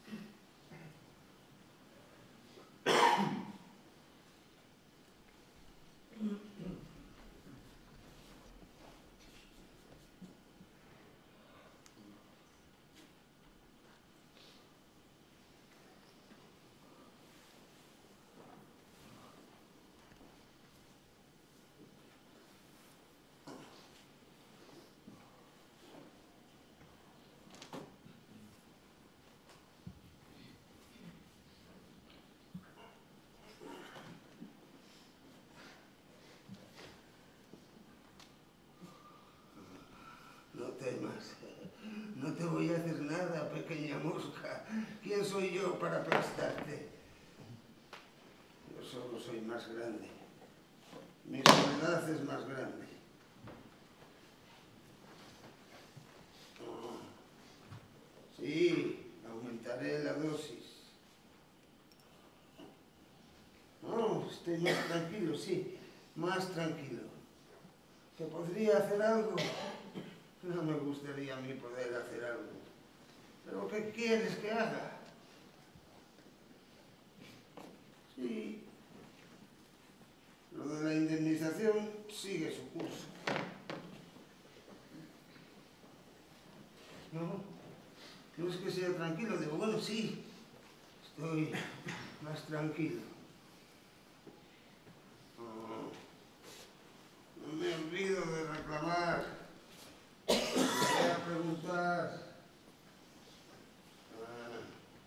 No temas, no te voy a hacer nada, pequeña mosca. ¿Quién soy yo para aplastarte? Yo solo soy más grande. Mi soledad es más grande. Oh. Sí, aumentaré la dosis. No, estoy más tranquilo, sí, más tranquilo. ¿Se podría hacer algo? No me gustaría a mí poder hacer algo. ¿Pero qué quieres que haga? Sí. Lo de la indemnización sigue su curso. No, no es que sea tranquilo. Digo, bueno, sí, estoy más tranquilo. No, no me olvido de reclamar. Me voy a preguntar. Ah.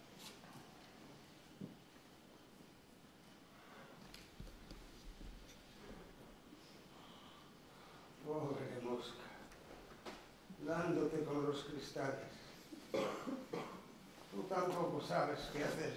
Pobre mosca, dándote con los cristales. Tú tampoco sabes qué hacer.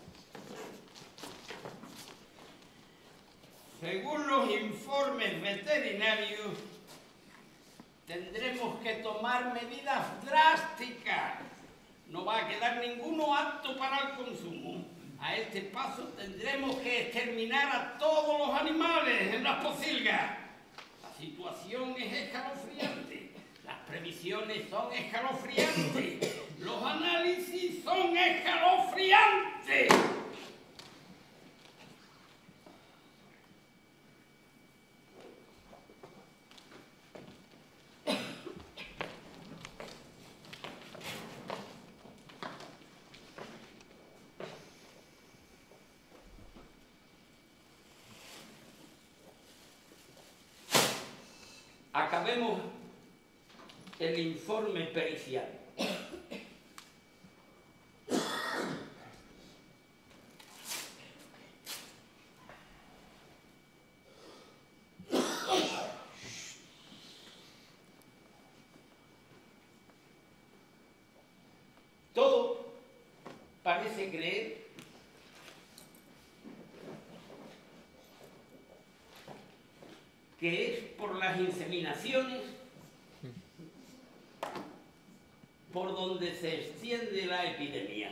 Según los informes veterinarios, tendremos que tomar medidas drásticas. No va a quedar ninguno apto para el consumo. A este paso tendremos que exterminar a todos los animales en las pocilgas. La situación es escalofriante. Las previsiones son escalofriantes. Los análisis son escalofriantes. Acabemos el informe pericial. Todo parece creer que es por las inseminaciones por donde se extiende la epidemia.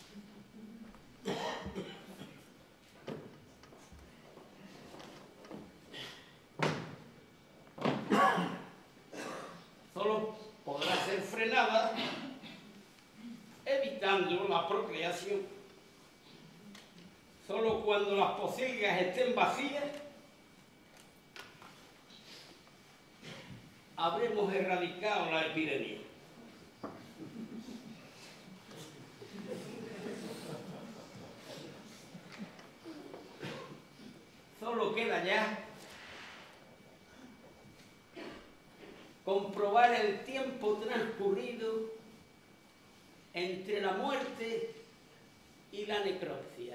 Solo podrá ser frenada evitando la procreación. Solo cuando las pocilgas estén vacías habremos erradicado la epidemia. Solo queda ya comprobar el tiempo transcurrido entre la muerte y la necropsia.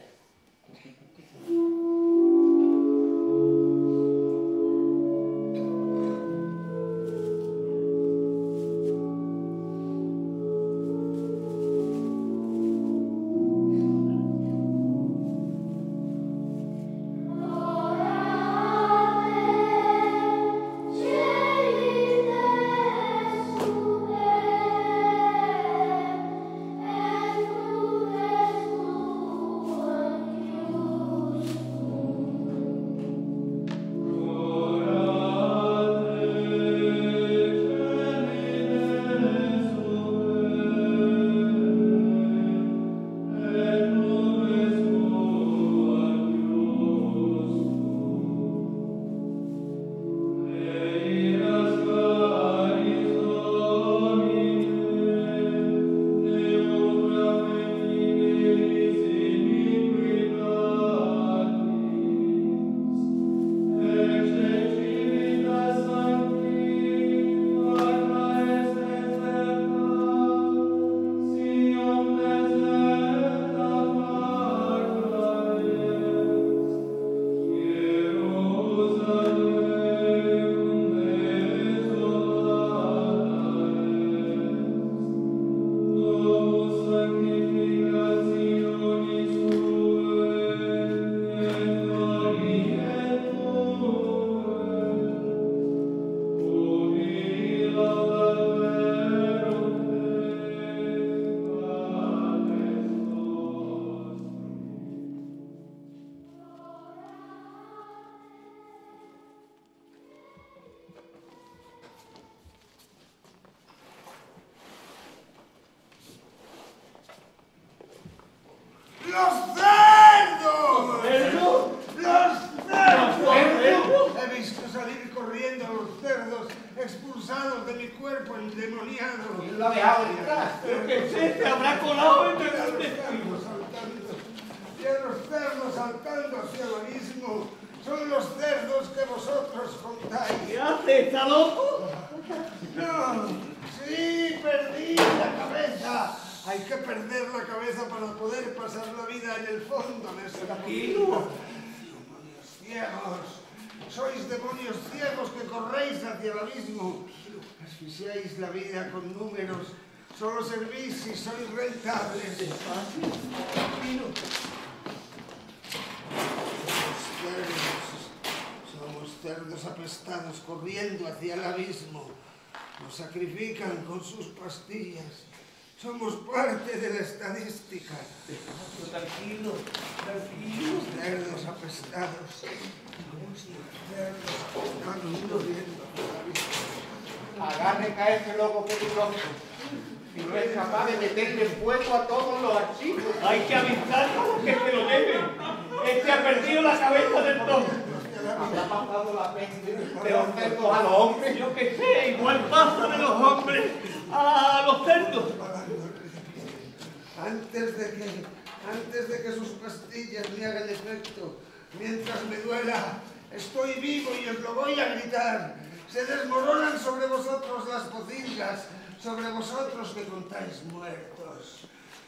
¡Los cerdos! ¿Cerdos? ¡Los cerdos! He visto salir corriendo a los cerdos expulsados de mi cuerpo endemoniado. ¿Quién lo ha dejado detrás? Yo qué sé, se habrá colado entre Y a los los testigos. cerdos saltando, y a los cerdos saltando hacia el abismo. Son los cerdos que vosotros contáis. ¿Qué hace? ¿Está loco? No, sí, perdí la cabeza. Hay que perder la cabeza para poder pasar la vida en el fondo de ese Tranquilo. Demonios ciegos. Sois demonios ciegos que corréis hacia el abismo. Asfixiáis la vida con números. Solo servís si sois rentables. Tranquilo. Somos cerdos apestados corriendo hacia el abismo. Nos sacrifican con sus pastillas. Somos parte de la estadística. Tranquilo, tranquilo. Cerdos apestados. Cerdos apestados corriendo hacia el abismo. Agarre a ese loco peligroso. Si no es capaz de meterle fuego a todos los archivos. Hay que avisarlo que se lo lleven. Este ha perdido la cabeza del todo. Habrá pasado la peste de los cerdos a los hombres. Yo qué sé, igual pasa de los hombres a los cerdos. Antes de que, antes de que sus pastillas me hagan efecto, mientras me duela, estoy vivo y os lo voy a gritar. Se desmoronan sobre vosotros las pocilgas, sobre vosotros que contáis muertos.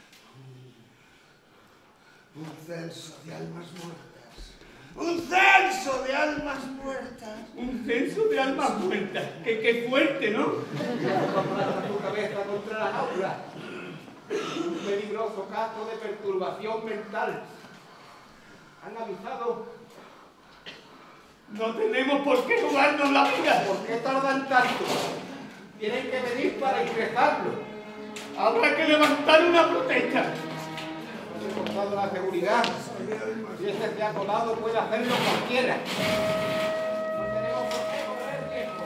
Un censo de almas muertas. ¡Un censo de almas muertas! Un censo de almas muertas. Qué, qué fuerte, ¿no? Aplasta tu cabeza contra la jaula. Un peligroso caso de perturbación mental. Han avisado. No tenemos por qué jugarnos la vida. ¿Por qué tardan tanto? Tienen que venir para ingresarlo. Habrá que levantar una protesta. He cortado la seguridad. Si este se ha colado, puede hacerlo cualquiera. No tenemos por qué correr riesgo.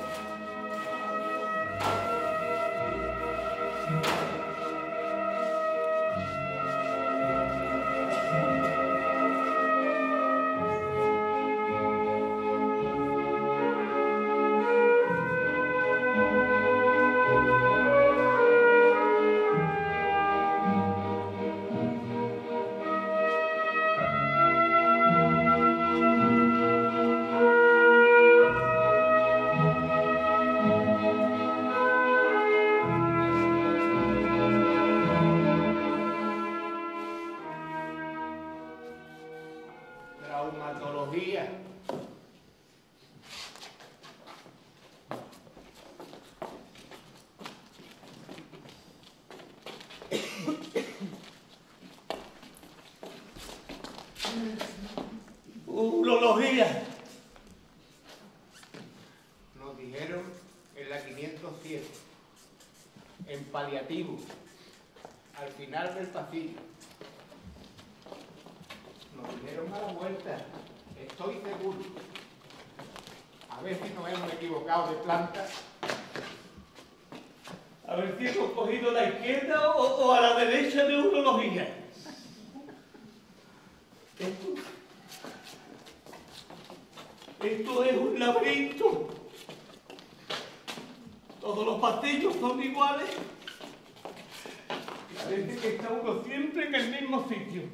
Traumatología. Urología. Nos dijeron en la quinientos siete, en paliativo, al final del pasillo. Nos dijeron a la vuelta, estoy seguro. A ver si nos hemos equivocado de planta. A ver si hemos cogido la izquierda o, o a la derecha de urología. Esto, esto es un laberinto. Todos los pasillos son iguales. Parece que está uno siempre en el mismo sitio.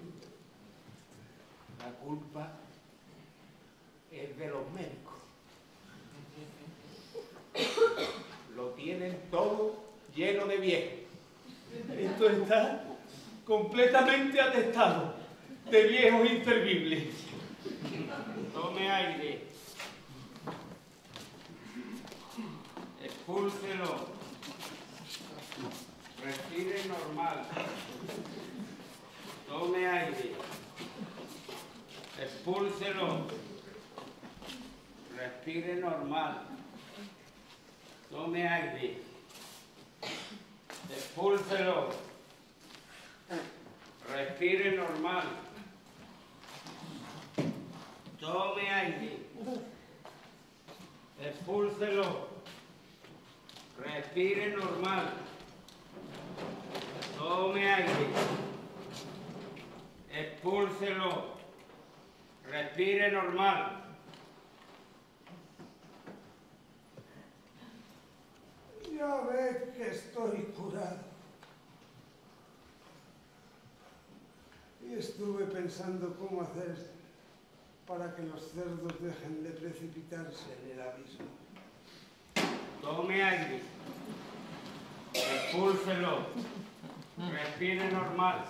La culpa es de los médicos. Lo tienen todo lleno de viejos. Esto está completamente atestado de viejos inservibles. Tome aire. Expúlselo. Respire normal. Tome aire. Expúlselo. Respire normal. Tome aire. Expúlselo. Respire normal. Tome aire. Expúlselo. Respire normal. Tome aire. Expúlselo. Respire normal. Ya ve que estoy curado. Y estuve pensando cómo hacer para que los cerdos dejen de precipitarse en el abismo. Tome aire. Expúlselo. Respire normal.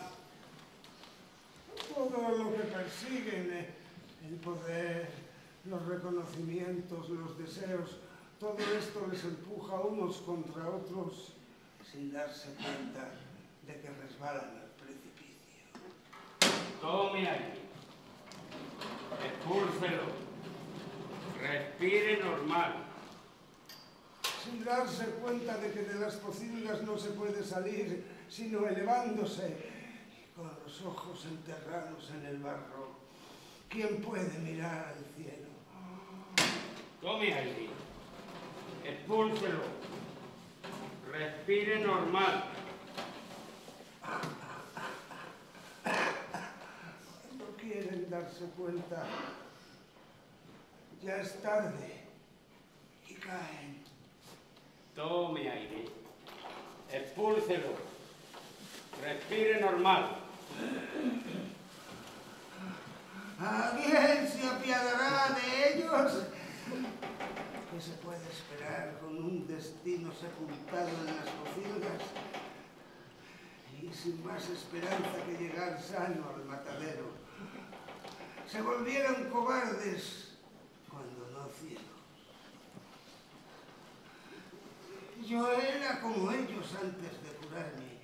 Todo lo que persiguen, eh, el poder, los reconocimientos, los deseos, todo esto les empuja unos contra otros sin darse cuenta de que resbalan al precipicio. Tome aire. Expúlselo. Respire normal. Sin darse cuenta de que de las pocilgas no se puede salir sino elevándose y con los ojos enterrados en el barro. ¿Quién puede mirar al cielo? Tome aire. Expúlselo. Respire normal. No quieren darse cuenta. Ya es tarde y caen. Tome aire. Expúlselo. Respire normal. ¿Alguien se apiadará de ellos? ¿Qué se puede esperar con un destino sepultado en las pocilgas y sin más esperanza que llegar sano al matadero? Se volvieron cobardes cuando no ciegos. Yo era como ellos antes de curarme.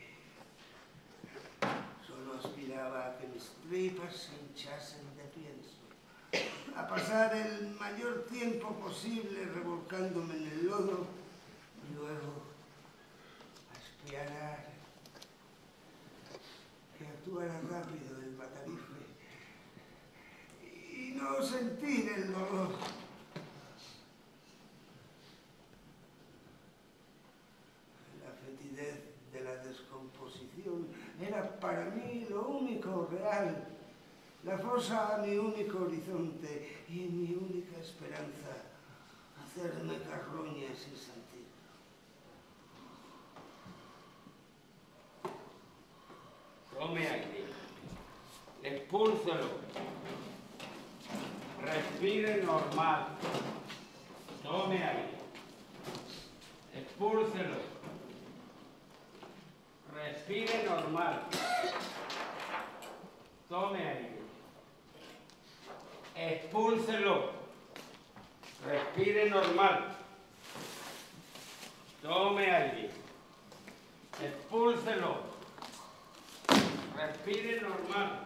Solo aspiraba a que mis tripas se hinchasen de pienso, a pasar el mayor tiempo posible revolcándome en el lodo y luego a espiar único real, la fosa mi único horizonte y mi única esperanza, hacerme carroña sin sentir. Tome aire, expúlselo, respire normal, tome aire, expúlselo, respire normal, tome aire, expúlselo, respire normal, tome aire, expúlselo. Respire normal.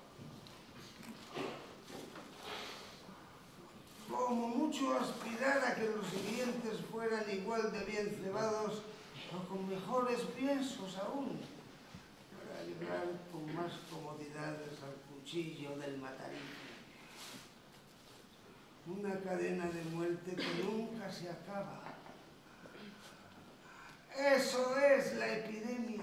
Como mucho aspirar a que los siguientes fueran igual de bien cebados o con mejores piensos aún, para librar con más comodidades al cuchillo del matarife. Una cadena de muerte que nunca se acaba. Eso es la epidemia.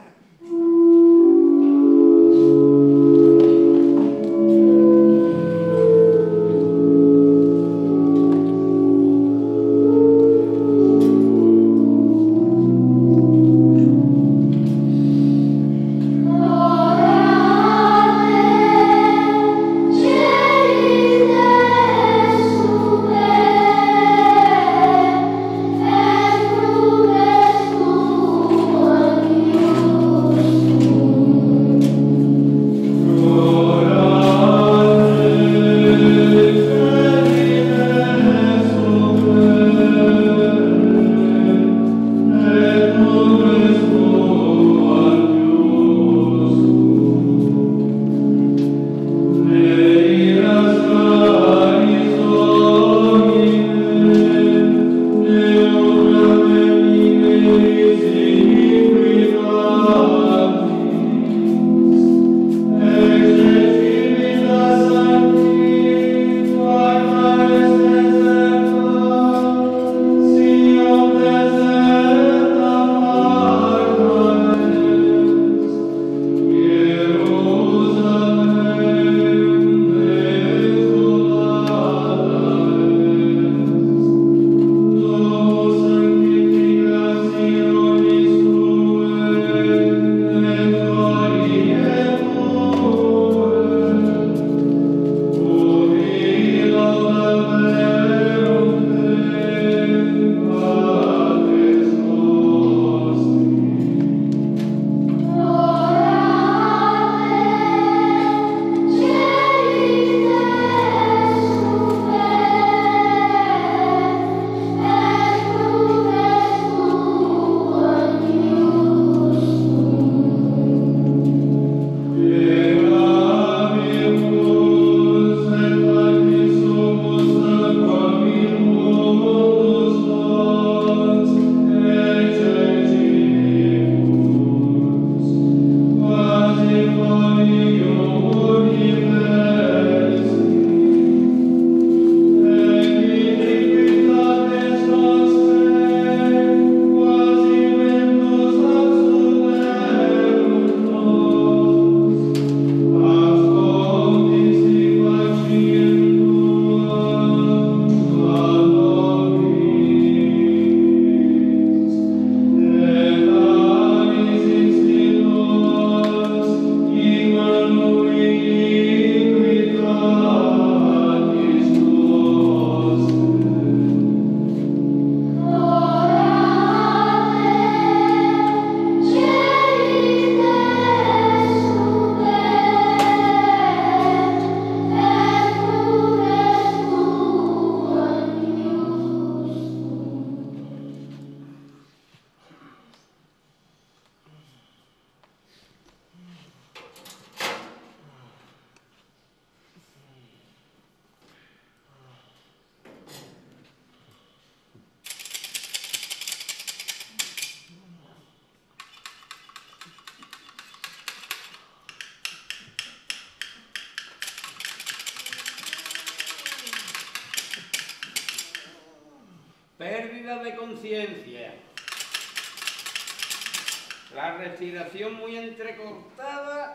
pérdida de conciencia, la respiración muy entrecortada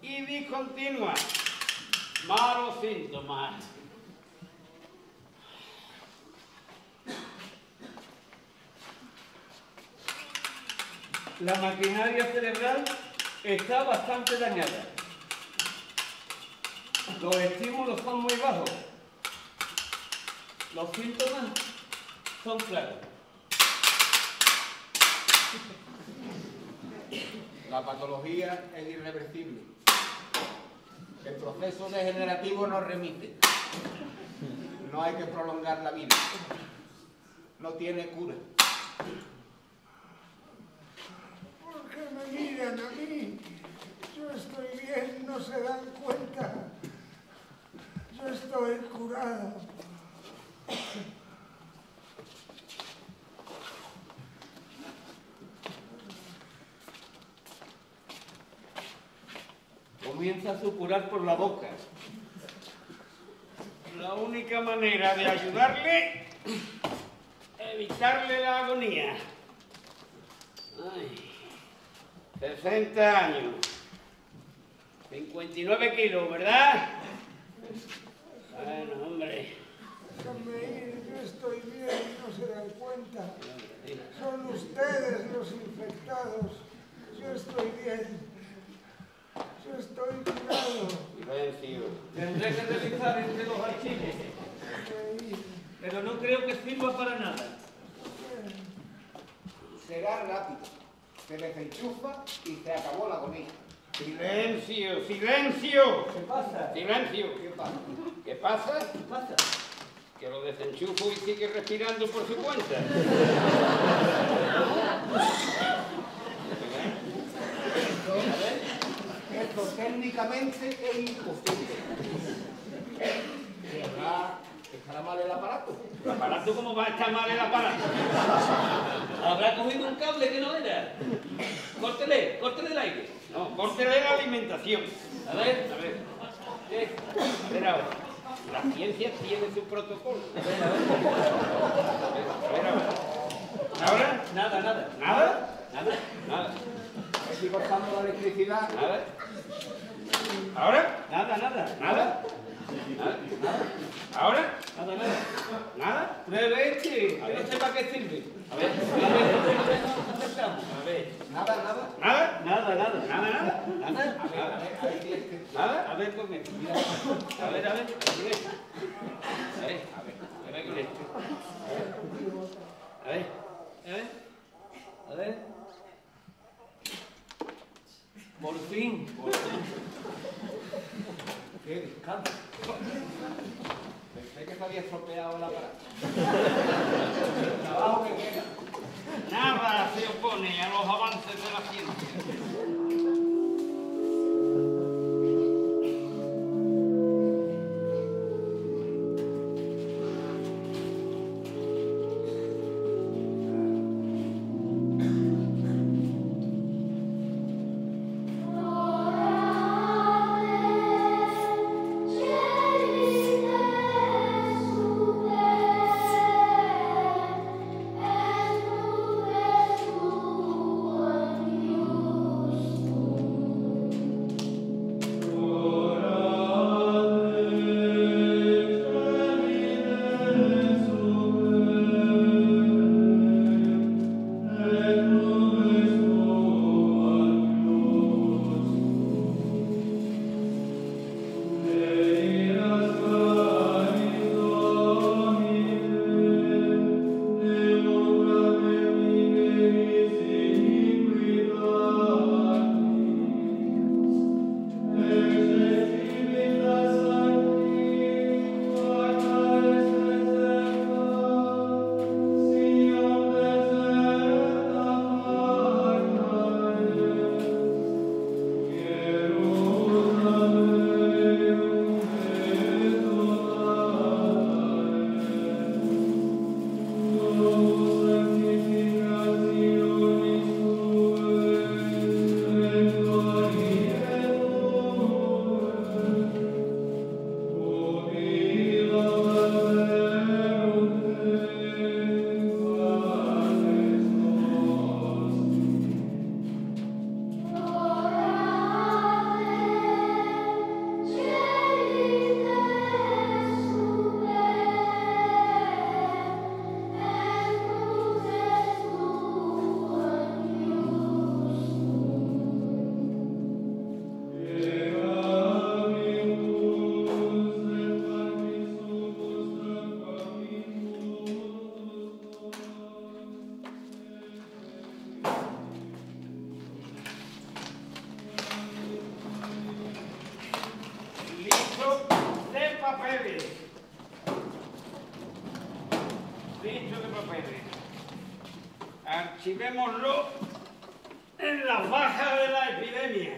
y discontinua. Malos síntomas. La maquinaria cerebral está bastante dañada. Los estímulos son muy bajos. Los síntomas son claros. La patología es irreversible. El proceso degenerativo no remite. No hay que prolongar la vida. No tiene cura. ¿Por qué me miran a mí? Yo estoy bien, no se dan cuenta. Yo estoy curado. Comienza a supurar por la boca. La única manera de ayudarle es evitarle la agonía. Ay, sesenta años, cincuenta y nueve kilos, ¿verdad? Bueno, hombre. Déjame ir, yo estoy bien, no se dan cuenta. Son ustedes los infectados. Yo estoy bien. Yo estoy curado. Silencio. Tendré que revisar entre los archivos, Déjame ir. pero no creo que sirva para nada. Será rápido. Se desenchufa y se acabó la agonía. Silencio, silencio. ¿Qué pasa? Silencio. ¿Qué pasa? ¿Qué pasa? ¿Qué pasa? Que lo desenchufo y sigue respirando por su cuenta. Esto técnicamente es imposible. ¿Estará, estará mal el aparato? ¿El aparato cómo va a estar mal el aparato? Habrá cogido un cable que no era. Córtele, córtele el aire. No, córtele la alimentación. A ver, A ver. ¿Qué? A ver ahora. La ciencia tiene su protocolo. a ver, a ver. A ver ahora. ¿Ahora? Nada, nada. ¿Nada? Nada. Nada. Estoy cortando la electricidad. ¿Nada? ¿Ahora? Nada, nada. ¿Nada? ¿Nada? ¿Ahora? Nada, nada. ¿Nada? Pruebe este, que no sé para qué sirve. A ver. A ver, a ver, nos acercamos. A ver. Nada, nada. ¿Nada? Nada, nada. ¿Nada, nada? Nada. A ver, a ver, ahí tienes que- ¿Nada? A ver con esto. A ver, a ver. con esto. A ver, a ver. A ver con esto. A ver. A ver. A ver. Por fin. Por fin. ¿Qué? Descansa. Pensé que se había estropeado el aparato. El trabajo que queda. Nada se opone a los avances de la ciencia. Jesús. archivémoslo en la faja de la epidemia.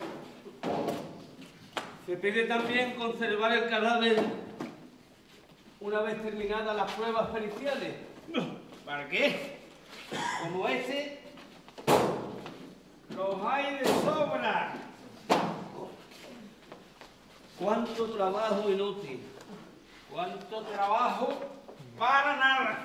Se pide también conservar el cadáver una vez terminadas las pruebas periciales. ¿Para qué? Como ese, los hay de sobra. ¡Cuánto trabajo inútil! ¿Cuánto trabajo para nada?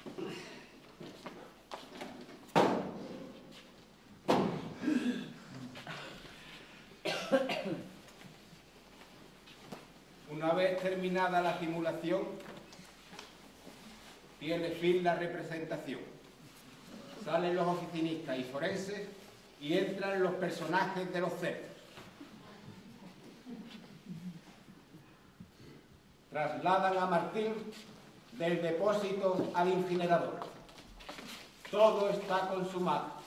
Una vez terminada la simulación, tiene fin la representación. Salen los oficinistas y forenses y entran los personajes de los cerdos. Trasladan a Martín del depósito al incinerador. Todo está consumado.